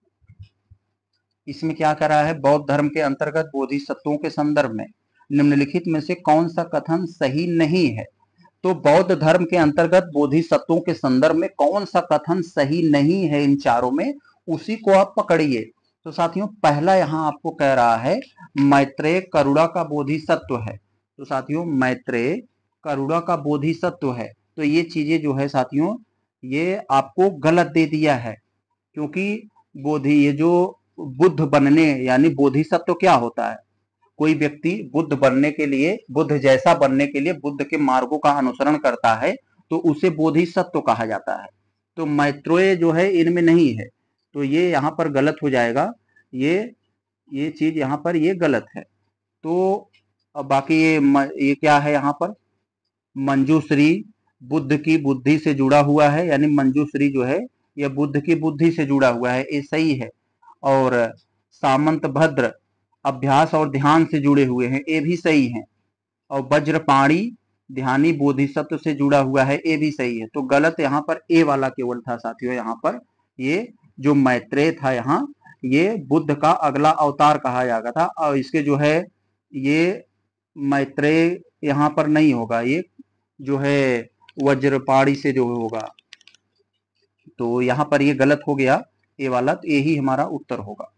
इसमें क्या कर रहा है, बौद्ध धर्म के अंतर्गत बोधिसत्वों के संदर्भ में निम्नलिखित में से कौन सा कथन सही नहीं है। तो बौद्ध धर्म के अंतर्गत बोधिसत्वों के संदर्भ में कौन सा कथन सही नहीं है इन चारों में, उसी को आप पकड़िए। तो साथियों पहला यहाँ आपको कह रहा है मैत्रेय करुणा का बोधिसत्व है। तो साथियों मैत्रेय करुणा का बोधिसत्व है, तो ये चीजें जो है साथियों ये आपको गलत दे दिया है, क्योंकि बोधि ये जो बुद्ध बनने यानी बोधिसत्व क्या होता है, कोई व्यक्ति बुद्ध बनने के लिए, बुद्ध जैसा बनने के लिए बुद्ध के मार्गों का अनुसरण करता है, तो उसे बोधिसत्व कहा जाता है। तो मैत्रेय जो है इनमें नहीं है, तो ये यहाँ पर गलत हो जाएगा, ये चीज यहाँ पर ये गलत है। तो अब बाकी ये क्या है यहाँ पर, मंजूश्री बुद्ध की बुद्धि से जुड़ा हुआ है, यानी मंजूश्री जो है यह बुद्ध की बुद्धि से जुड़ा हुआ है, ये सही है। और सामंत भद्र अभ्यास और ध्यान से जुड़े हुए हैं, ये भी सही है। और वज्रपाणी ध्यानी बोधिसत्व से जुड़ा हुआ है, ये भी सही है। तो गलत यहाँ पर ए वाला केवल था साथियों, यहाँ पर ये जो मैत्रेय था यहाँ ये बुद्ध का अगला अवतार कहा जाता था, और इसके जो है ये मैत्रेय यहाँ पर नहीं होगा, ये जो है वज्रपाणी से जो होगा, तो यहाँ पर ये गलत हो गया ए वाला, तो यही हमारा उत्तर होगा।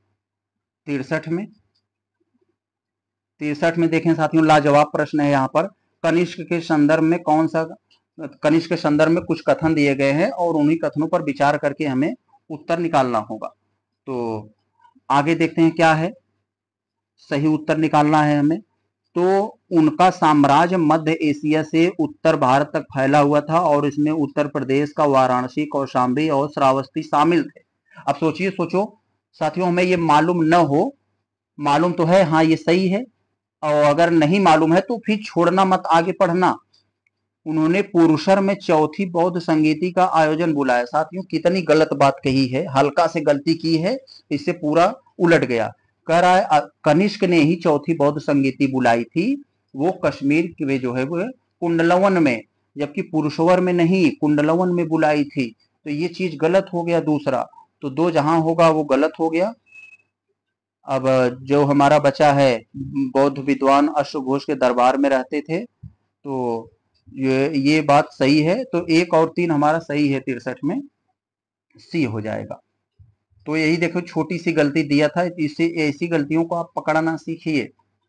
63 में देखें साथियों लाजवाब प्रश्न है यहाँ पर, कनिष्क के संदर्भ में कौन सा, कनिष्क के संदर्भ में कुछ कथन दिए गए हैं और उन्हीं कथनों पर विचार करके हमें उत्तर निकालना होगा। तो आगे देखते हैं क्या है, सही उत्तर निकालना है हमें। तो उनका साम्राज्य मध्य एशिया से उत्तर भारत तक फैला हुआ था और इसमें उत्तर प्रदेश का वाराणसी, कौशाम्बी और श्रावस्ती शामिल थे। अब सोचो साथियों, हमें ये मालूम न हो, मालूम तो है हाँ ये सही है, और अगर नहीं मालूम है तो फिर छोड़ना मत, आगे पढ़ना। उन्होंने पुरुषर में चौथी बौद्ध संगीति का आयोजन बुलाया। साथियों कितनी गलत बात कही है, हल्का से गलती की है, इससे पूरा उलट गया। कह रहा है कनिष्क ने ही चौथी बौद्ध संगीति बुलाई थी, वो कश्मीर में जो है वो कुंडलवन में जबकि पुरुषवर में नहीं, कुंडलवन में बुलाई थी। तो ये चीज गलत हो गया दूसरा। तो दो जहां होगा वो गलत हो गया। अब जो हमारा बचा है, बौद्ध विद्वान अश्वघोष के दरबार में रहते थे, तो ये बात सही है। तो 1 और 3 हमारा सही है 63 में, सी हो जाएगा। तो यही देखो, छोटी सी गलती दिया था, इससे ऐसी गलतियों को आप पकड़ना सीखिए।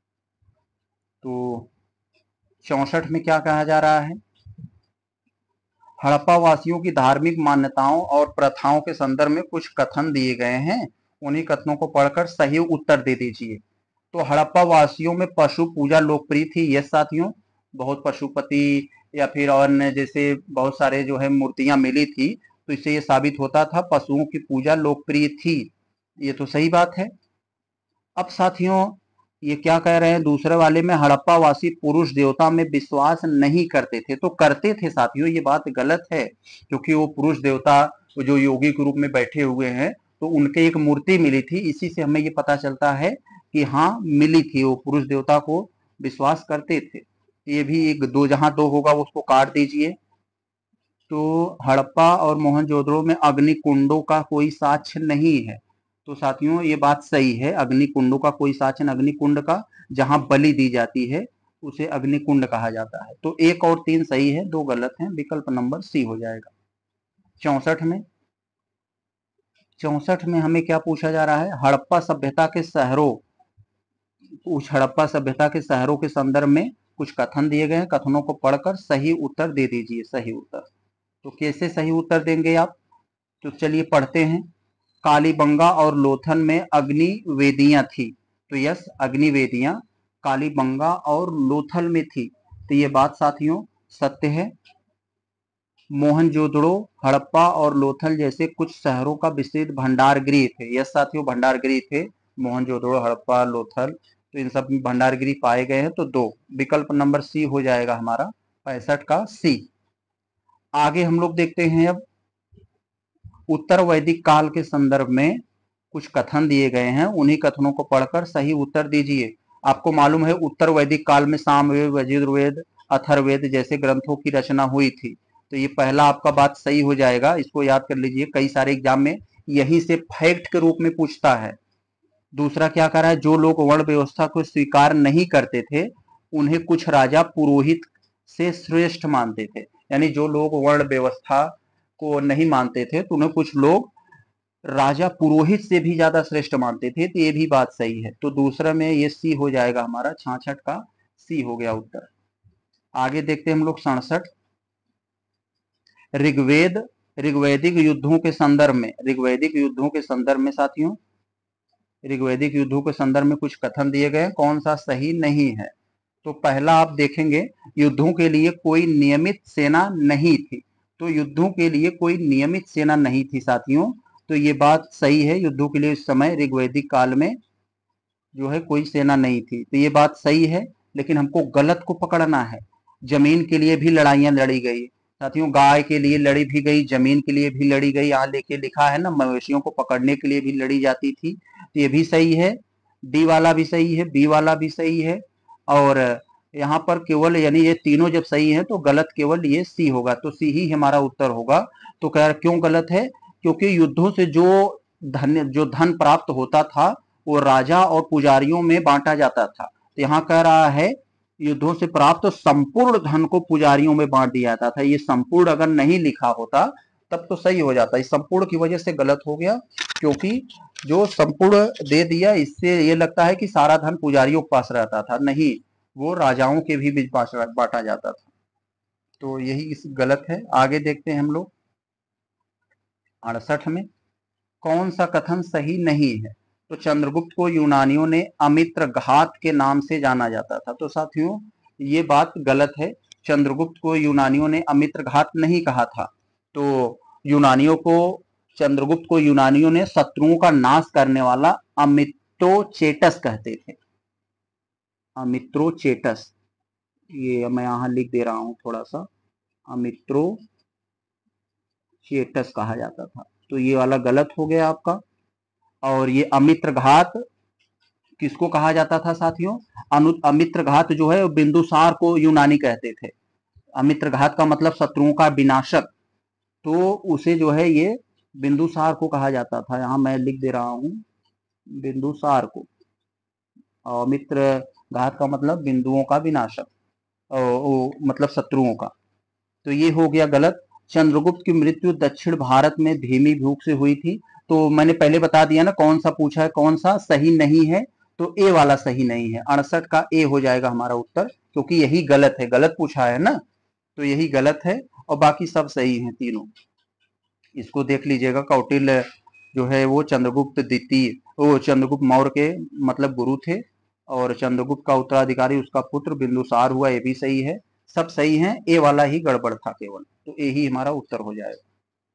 तो 64 में क्या कहा जा रहा है? हड़प्पा वासियों की धार्मिक मान्यताओं और प्रथाओं के संदर्भ में कुछ कथन दिए गए हैं, उन्हीं कथनों को पढ़कर सही उत्तर दे दीजिए। तो हड़प्पा वासियों में पशु पूजा लोकप्रिय थी। यस साथियों, बहुत पशुपति या फिर अन्य जैसे बहुत सारे जो है मूर्तियां मिली थी, तो इससे ये साबित होता था पशुओं की पूजा लोकप्रिय थी। ये तो सही बात है। अब साथियों, ये क्या कह रहे हैं दूसरे वाले में? हड़प्पा वासी पुरुष देवता में विश्वास नहीं करते थे। तो करते थे साथियों, ये बात गलत है, क्योंकि वो पुरुष देवता जो योगी के रूप में बैठे हुए हैं, तो उनके एक मूर्ति मिली थी, इसी से हमें ये पता चलता है कि हाँ मिली थी, वो पुरुष देवता को विश्वास करते थे। ये भी एक दो, जहां दो होगा उसको काट दीजिए। तो हड़प्पा और मोहनजोदड़ो में अग्नि कुंडों का कोई साक्ष्य नहीं है। तो साथियों ये बात सही है, अग्नि कुंडों का कोई साक्ष्य, अग्नि कुंड का जहां बलि दी जाती है उसे अग्नि कुंड कहा जाता है। तो 1 और 3 सही है, 2 गलत हैं, विकल्प नंबर सी हो जाएगा। 64 में हमें क्या पूछा जा रहा है? हड़प्पा सभ्यता के शहरों, उस हड़प्पा सभ्यता के शहरों के संदर्भ में कुछ कथन दिए गए हैं, कथनों को पढ़कर सही उत्तर दे दीजिए। सही उत्तर तो कैसे सही उत्तर देंगे आप? तो चलिए पढ़ते हैं। कालीबंगा और लोथल में अग्नि वेदियां थी। तो यस, अग्नि वेदियां कालीबंगा और लोथल में थी। तो ये बात साथियों सत्य है। मोहनजोदड़ो, हड़प्पा और लोथल जैसे कुछ शहरों का विस्तृत भंडार गृह थे। यस साथियों, भंडार गृह थे मोहनजोदड़ो, हड़प्पा, लोथल, तो इन सब में भंडार गृह पाए गए हैं। तो 2, विकल्प नंबर सी हो जाएगा हमारा, 65 का सी। आगे हम लोग देखते हैं अब उत्तर वैदिक काल के संदर्भ में कुछ कथन दिए गए हैं, उन्हीं कथनों को पढ़कर सही उत्तर दीजिए। आपको मालूम है उत्तर वैदिक काल में सामवेद, यजुर्वेद, अथर्ववेद जैसे ग्रंथों की रचना हुई थी। तो ये पहला आपका बात सही हो जाएगा, इसको याद कर लीजिए, कई सारे एग्जाम में यही से फैक्ट के रूप में पूछता है। दूसरा क्या कर रहा है? जो लोग वर्ण व्यवस्था को स्वीकार नहीं करते थे, उन्हें कुछ राजा पुरोहित से श्रेष्ठ मानते थे। यानी जो लोग वर्ण व्यवस्था को नहीं मानते थे, तो उन्हें कुछ लोग राजा पुरोहित से भी ज्यादा श्रेष्ठ मानते थे। तो ये भी बात सही है। तो दूसरा में ये सी हो जाएगा हमारा, 66 का सी हो गया उत्तर। आगे देखते हैं हम लोग 67। ऋग्वेद, ऋग्वैदिक युद्धों के संदर्भ में, ऋग्वैदिक युद्धों के संदर्भ में साथियों, ऋग्वैदिक युद्धों के संदर्भ में कुछ कथन दिए गए, कौन सा सही नहीं है? तो पहला आप देखेंगे, युद्धों के लिए कोई नियमित सेना नहीं थी। तो युद्धों के लिए कोई नियमित सेना नहीं थी साथियों, तो ये बात सही है। युद्धों के लिए उस समय ऋग्वैदिक काल में जो है कोई सेना नहीं थी, तो ये बात सही है। लेकिन हमको गलत को पकड़ना है। जमीन के लिए भी लड़ाइयां लड़ी गई साथियों, गाय के लिए लड़ी भी गई, जमीन के लिए भी लड़ी गई। यहाँ लेके लिखा है ना, मवेशियों को पकड़ने के लिए भी लड़ी जाती थी। तो ये भी सही है, डी वाला भी सही है, बी वाला भी सही है। और यहाँ पर केवल, यानी ये तीनों जब सही है तो गलत केवल ये सी होगा। तो सी ही हमारा उत्तर होगा। तो कह क्यों गलत है? क्योंकि युद्धों से जो धन प्राप्त होता था वो राजा और पुजारियों में बांटा जाता था। तो यहाँ कह रहा है युद्धों से प्राप्त संपूर्ण धन को पुजारियों में बांट दिया जाता था। ये संपूर्ण अगर नहीं लिखा होता तब तो सही हो जाता। इस संपूर्ण की वजह से गलत हो गया, क्योंकि जो संपूर्ण दे दिया इससे ये लगता है कि सारा धन पुजारियों के पास रहता था, नहीं, वो राजाओं के भी बीच बांटा जाता था। तो यही इस गलत है। आगे देखते हैं हम लोग 68 में, कौन सा कथन सही नहीं है? तो चंद्रगुप्त को यूनानियों ने अमित्र घात के नाम से जाना जाता था। तो साथियों ये बात गलत है, चंद्रगुप्त को यूनानियों ने अमित्र घात नहीं कहा था। तो यूनानियों को, चंद्रगुप्त को यूनानियों ने शत्रुओं का नाश करने वाला अमित्रोचेटस कहते थे। अमित्रोचेटस, ये मैं यहां लिख दे रहा हूं थोड़ा सा, अमित्रोचेटस कहा जाता था। तो ये वाला गलत हो गया आपका। और ये अमित्र घात किसको कहा जाता था साथियों? अमित्र घात जो है बिंदुसार को यूनानी कहते थे। अमित्र घात का मतलब शत्रुओं का विनाशक, तो उसे जो है ये बिंदुसार को कहा जाता था। यहाँ मैं लिख दे रहा हूं बिंदुसार को। और मित्र घात का मतलब बिंदुओं का विनाशक, मतलब शत्रुओं का। तो ये हो गया गलत। चंद्रगुप्त की मृत्यु दक्षिण भारत में धीमी भूख से हुई थी। तो मैंने पहले बता दिया ना कौन सा पूछा है, कौन सा सही नहीं है। तो ए वाला सही नहीं है, 68 का ए हो जाएगा हमारा उत्तर, क्योंकि यही गलत है, गलत पूछा है ना, तो यही गलत है और बाकी सब सही हैं तीनों। इसको देख लीजिएगा, कौटिल्य जो है वो चंद्रगुप्त द्वितीय, वो चंद्रगुप्त मौर्य के मतलब गुरु थे, और चंद्रगुप्त का उत्तराधिकारी उसका पुत्र बिंदुसार हुआ, ये भी सही है। सब सही है, ए वाला ही गड़बड़ था केवल, तो ए ही हमारा उत्तर हो जाएगा।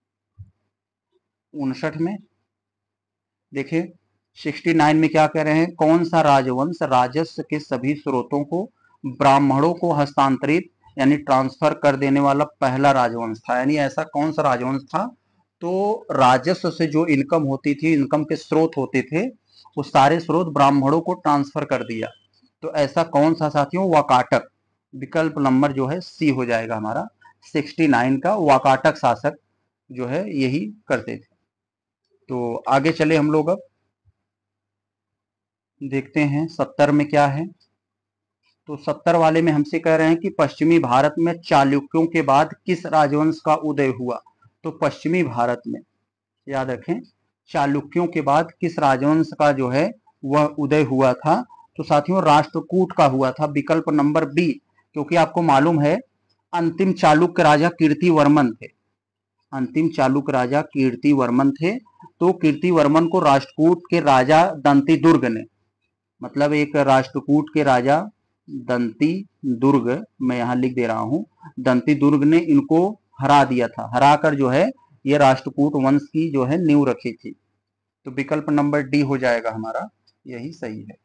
59 में देखिए 69 में क्या कह रहे हैं, कौन सा राजवंश राजस्व के सभी स्रोतों को ब्राह्मणों को हस्तांतरित यानी ट्रांसफर कर देने वाला पहला राजवंश था। यानी ऐसा कौन सा राजवंश था, तो राजस्व से जो इनकम होती थी, इनकम के स्रोत होते थे, वो सारे स्रोत ब्राह्मणों को ट्रांसफर कर दिया। तो ऐसा कौन सा साथियों, वाकाटक। विकल्प नंबर जो है सी हो जाएगा हमारा 69 का, वाकाटक शासक जो है यही करते थे। तो आगे चले हम लोग, अब देखते हैं 70 में क्या है। तो 70 वाले में हमसे कह रहे हैं कि पश्चिमी भारत में चालुक्यों के बाद किस राजवंश का उदय हुआ। तो पश्चिमी भारत में याद रखें, चालुक्यों के बाद किस राजवंश का जो है वह उदय हुआ था। तो साथियों राष्ट्रकूट का हुआ था, विकल्प नंबर बी। क्योंकि आपको मालूम है अंतिम चालुक्य राजा कीर्तिवर्मन थे, अंतिम चालुक्य राजा कीर्तिवर्मन थे। तो कीर्तिवर्मन को राष्ट्रकूट के राजा दंती दुर्ग ने, मतलब एक राष्ट्रकूट के राजा दंती दुर्ग, मैं यहाँ लिख दे रहा हूँ, दंती दुर्ग ने इनको हरा दिया था, हराकर जो है ये राष्ट्रकूट वंश की जो है नींव रखी थी। तो विकल्प नंबर डी हो जाएगा हमारा, यही सही है।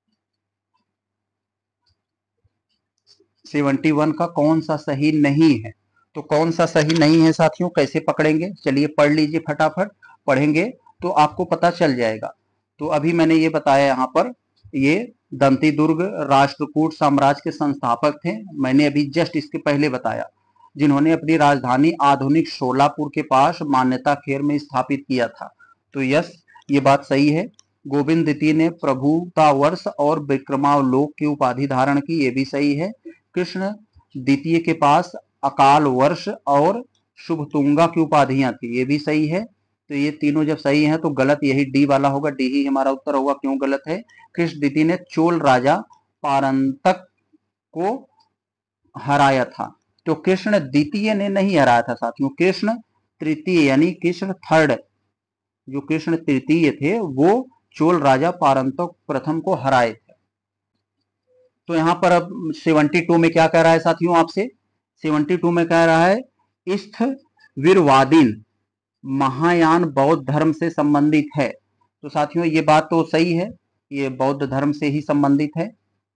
71 का कौन सा सही नहीं है। तो कौन सा सही नहीं है साथियों, कैसे पकड़ेंगे, चलिए पढ़ लीजिए फटाफट, पढ़ेंगे तो आपको पता चल जाएगा। तो अभी मैंने ये बताया यहाँ पर, ये दंती दुर्ग राष्ट्रकूट साम्राज्य के संस्थापक थे, मैंने अभी जस्ट इसके पहले बताया, जिन्होंने अपनी राजधानी आधुनिक शोलापुर के पास मान्यता खेर में स्थापित किया था। तो यस, ये बात सही है। गोविंद द्वितीय ने प्रभुता वर्ष और विक्रमावलोक की उपाधि धारण की, ये भी सही है। कृष्ण द्वितीय के पास अकाल वर्ष और शुभतुंगा की उपाधियां थी, ये भी सही है। तो ये तीनों जब सही हैं तो गलत यही डी वाला होगा, डी ही हमारा उत्तर होगा। क्यों गलत है, कृष्ण द्वितीय ने चोल राजा पारंतक को हराया था। तो कृष्ण द्वितीय ने नहीं हराया था साथियों, कृष्ण तृतीय यानी कृष्ण थर्ड, जो कृष्ण तृतीय थे वो चोल राजा पारंतक प्रथम को हराए थे। तो यहां पर अब 72 में क्या कह रहा है साथियों आपसे, 72 में कह रहा है स्थविरवादीन महायान बौद्ध धर्म से संबंधित है। तो साथियों ये बात तो सही है, ये बौद्ध धर्म से ही संबंधित है।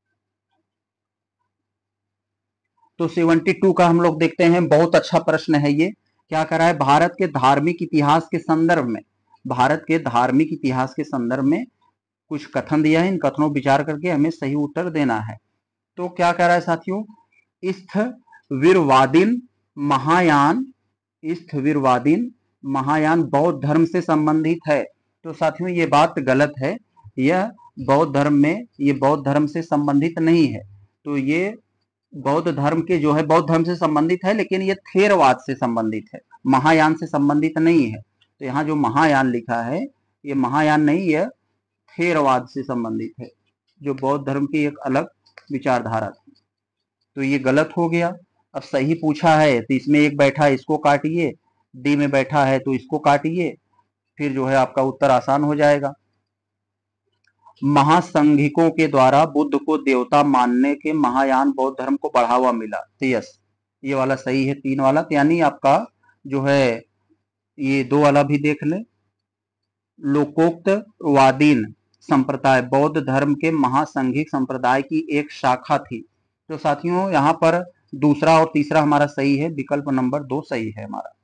तो 72 का हम लोग देखते हैं, बहुत अच्छा प्रश्न है ये। क्या कर रहा है, भारत के धार्मिक इतिहास के संदर्भ में, भारत के धार्मिक इतिहास के संदर्भ में कुछ कथन दिया है, इन कथनों पर विचार करके हमें सही उत्तर देना है। तो क्या कह रहा है साथियों, स्थविरवादीन महायान, स्थविरवादीन महायान बौद्ध धर्म से संबंधित है। तो साथियों ये बात गलत है, यह बौद्ध धर्म में, ये बौद्ध धर्म से संबंधित नहीं है। तो ये बौद्ध धर्म के जो है बौद्ध धर्म से संबंधित है, लेकिन ये थेरवाद से संबंधित है, महायान से संबंधित नहीं है। तो यहाँ जो महायान लिखा है ये महायान नहीं, यह थेरवाद से संबंधित है, जो बौद्ध धर्म की एक अलग विचारधारा थी। तो ये गलत हो गया। अब सही पूछा है तो इसमें एक बैठा है, इसको काटिए, डी में बैठा है तो इसको काटिए, फिर जो है आपका उत्तर आसान हो जाएगा। महासंघिकों के द्वारा बुद्ध को देवता मानने के महायान बौद्ध धर्म को बढ़ावा मिला। तो यस, ये वाला सही है, 3 वाला। तो यानी आपका जो है ये 2 वाला भी देख ले, लोकोक्तवादीन संप्रदाय बौद्ध धर्म के महासंघिक संप्रदाय की एक शाखा थी। तो साथियों यहाँ पर दूसरा और तीसरा हमारा सही है, विकल्प नंबर 2 सही है हमारा।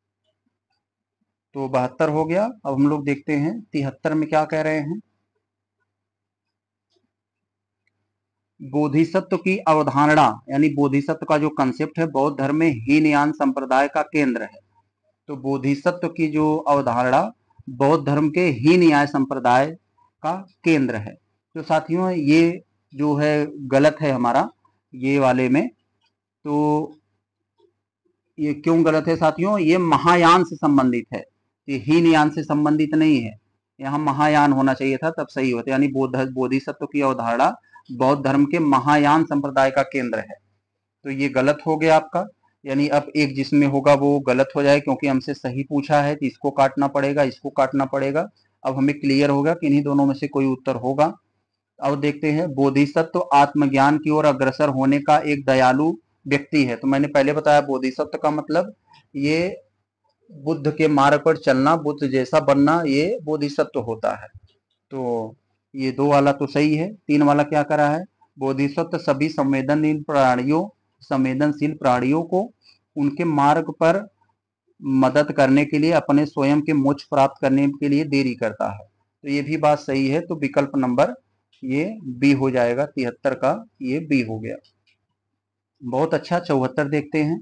तो 72 हो गया। अब हम लोग देखते हैं 73 में क्या कह रहे हैं। बोधिसत्व की अवधारणा यानी बोधिसत्व का जो कंसेप्ट है बौद्ध धर्म में हीनयान संप्रदाय का केंद्र है। तो बोधिसत्व की जो अवधारणा बौद्ध धर्म के हीनयान संप्रदाय का केंद्र है। तो साथियों ये जो है गलत है हमारा ये वाले में। तो ये क्यों गलत है साथियों? ये महायान से संबंधित है, ये हीनयान से संबंधित नहीं है। यहाँ महायान होना चाहिए था तब सही होता, यानी बोधिसत्व की अवधारणा बौद्ध धर्म के महायान संप्रदाय का केंद्र है। तो ये गलत हो गया आपका, यानी अब एक जिसमें होगा वो गलत हो जाए, क्योंकि हमसे सही पूछा है तो इसको काटना पड़ेगा, इसको काटना पड़ेगा। अब हमें क्लियर होगा कि इन्हीं दोनों में से कोई उत्तर होगा। अब देखते हैं, बोधिसत्व आत्मज्ञान की ओर अग्रसर होने का एक दयालु व्यक्ति है। तो मैंने पहले बताया बोधिसत्व का मतलब ये बुद्ध के मार्ग पर चलना, बुद्ध जैसा बनना, ये बोधिसत्व होता है। तो ये 2 वाला तो सही है। 3 वाला क्या करा है? बोधिसत्व सभी संवेदनशील प्राणियों को उनके मार्ग पर मदद करने के लिए, अपने स्वयं के मोक्ष प्राप्त करने के लिए देरी करता है। तो ये भी बात सही है। तो विकल्प नंबर ये बी हो जाएगा, 73 का ये बी हो गया। बहुत अच्छा। 74 देखते हैं,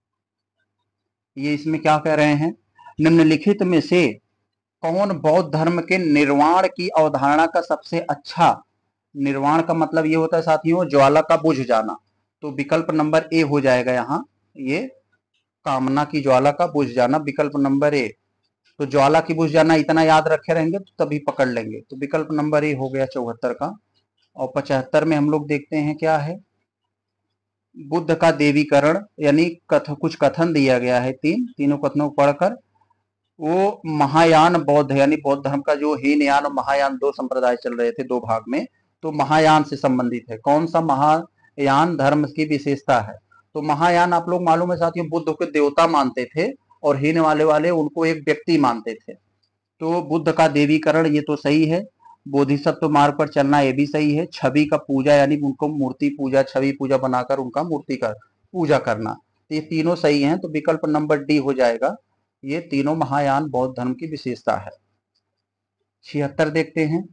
ये इसमें क्या कह रहे हैं? निम्नलिखित में से कौन बौद्ध धर्म के निर्वाण की अवधारणा का सबसे अच्छा, निर्वाण का मतलब ये होता है साथियों ज्वाला का बुझ जाना। तो विकल्प नंबर ए हो जाएगा यहाँ, ये कामना की ज्वाला का बुझ जाना, विकल्प नंबर ए। तो ज्वाला की बुझ जाना इतना याद रखे रहेंगे तो तभी पकड़ लेंगे। तो विकल्प नंबर ए हो गया 74 का। और 75 में हम लोग देखते हैं क्या है? बुद्ध का देवीकरण, यानी कुछ कथन दिया गया है, तीनों कथनों को पढ़कर वो महायान बौद्ध यानी बौद्ध धर्म का जो हीनयान और महायान 2 संप्रदाय चल रहे थे 2 भाग में, तो महायान से संबंधित है। कौन सा महायान धर्म की विशेषता है? तो महायान आप लोग मालूम है साथियों बुद्ध को देवता मानते थे और हीन वाले उनको एक व्यक्ति मानते थे। तो बुद्ध का देवीकरण ये तो सही है, बोधिसत्व मार्ग पर चलना ये भी सही है, छवि का पूजा यानी उनको मूर्ति पूजा, छवि पूजा बनाकर उनका मूर्ति का पूजा करना, तो ये तीनों सही हैं। तो विकल्प नंबर डी हो जाएगा, ये तीनों महायान बौद्ध धर्म की विशेषता है। 76 देखते हैं,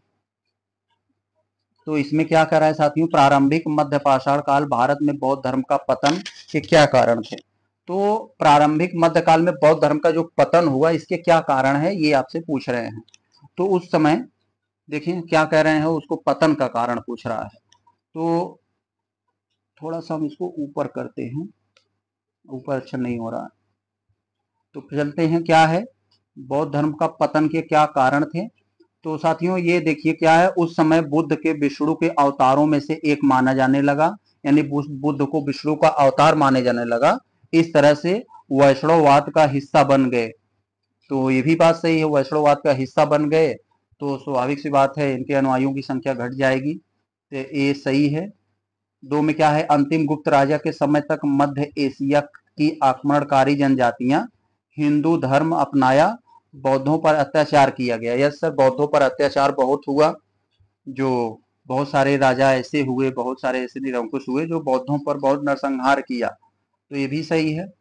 तो इसमें क्या कर रहा है साथियों? प्रारंभिक मध्य पाषाण काल भारत में बौद्ध धर्म का पतन के क्या कारण थे? तो प्रारंभिक मध्यकाल में बौद्ध धर्म का जो पतन हुआ इसके क्या कारण है ये आपसे पूछ रहे हैं। तो उस समय देखिए क्या कह रहे हैं, उसको पतन का कारण पूछ रहा है। तो थोड़ा सा हम इसको ऊपर करते हैं, ऊपर अच्छा नहीं हो रहा है। तो चलते हैं, क्या है बौद्ध धर्म का पतन के क्या कारण थे? तो साथियों ये देखिए क्या है, उस समय बुद्ध के विष्णु के अवतारों में से एक माना जाने लगा, यानी बुद्ध को विष्णु का अवतार माने जाने लगा। इस तरह से वैष्णववाद का हिस्सा बन गए। तो ये भी बात सही है, वैष्णववाद का हिस्सा बन गए तो स्वाभाविक सी बात है इनके अनुयायियों की संख्या घट जाएगी। तो ये सही है। 2 में क्या है? अंतिम गुप्त राजा के समय तक मध्य एशिया की आक्रमणकारी जनजातियां हिंदू धर्म अपनाया, बौद्धों पर अत्याचार किया गया। यस सर, बौद्धों पर अत्याचार बहुत हुआ, जो बहुत सारे राजा ऐसे हुए, बहुत सारे ऐसे निरंकुश हुए जो बौद्धों पर बहुत नरसंहार किया। तो ये भी सही है।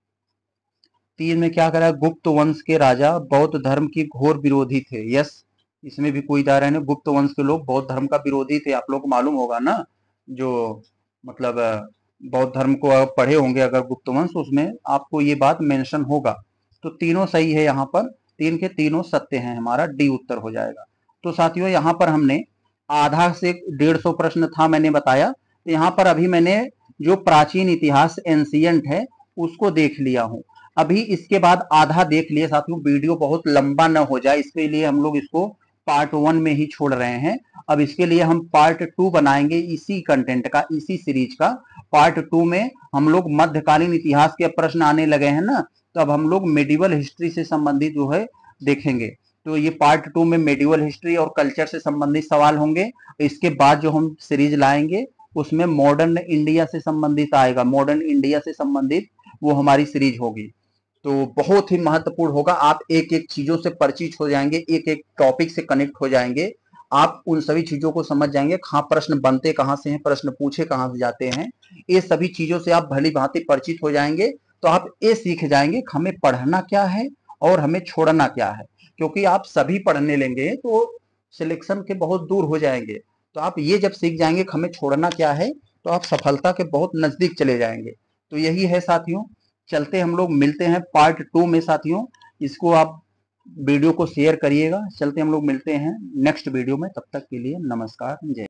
3 में क्या करा? गुप्त वंश के राजा बौद्ध धर्म की घोर विरोधी थे। यस, इसमें भी कोई दायरा नहीं, गुप्त वंश के लोग बौद्ध धर्म का विरोधी थे। आप लोग को मालूम होगा ना, जो मतलब बौद्ध धर्म को आप पढ़े होंगे अगर गुप्त वंश, उसमें आपको ये बात मेंशन होगा। तो तीनों सही है यहाँ पर, 3 के तीनों सत्य हैं, हमारा डी उत्तर हो जाएगा। तो साथियों यहाँ पर हमने आधा से 150 प्रश्न था मैंने बताया, तो यहाँ पर अभी मैंने जो प्राचीन इतिहास एंशियंट है उसको देख लिया हूँ। अभी इसके बाद आधा देख लिए साथियों, वीडियो बहुत लंबा न हो जाए इसके लिए हम लोग इसको पार्ट 1 में ही छोड़ रहे हैं। अब इसके लिए हम पार्ट 2 बनाएंगे, इसी कंटेंट का, इसी सीरीज का। पार्ट 2 में हम लोग मध्यकालीन इतिहास के प्रश्न आने लगे हैं ना, तो अब हम लोग मेडिवल हिस्ट्री से संबंधित जो है देखेंगे। तो ये पार्ट 2 में मेडिवल हिस्ट्री और कल्चर से संबंधित सवाल होंगे। इसके बाद जो हम सीरीज लाएंगे उसमें मॉडर्न इंडिया से संबंधित आएगा, मॉडर्न इंडिया से संबंधित वो हमारी सीरीज होगी। तो बहुत ही महत्वपूर्ण होगा, आप एक एक चीजों से परिचित हो जाएंगे, एक एक टॉपिक से कनेक्ट हो जाएंगे, आप उन सभी चीजों को समझ जाएंगे, कहाँ प्रश्न बनते कहाँ से हैं, प्रश्न पूछे कहाँ से जाते हैं, ये सभी चीजों से आप भली भांति परिचित हो जाएंगे। तो आप ये सीख जाएंगे कि हमें पढ़ना क्या है और हमें छोड़ना क्या है। क्योंकि आप सभी पढ़ने लेंगे तो सिलेक्शन के बहुत दूर हो जाएंगे। तो आप ये जब सीख जाएंगे कि हमें छोड़ना क्या है, तो आप सफलता के बहुत नजदीक चले जाएंगे। तो यही है साथियों, चलते हम लोग मिलते हैं पार्ट 2 में साथियों। इसको आप वीडियो को शेयर करिएगा। चलते हम लोग मिलते हैं नेक्स्ट वीडियो में, तब तक के लिए नमस्कार, जय।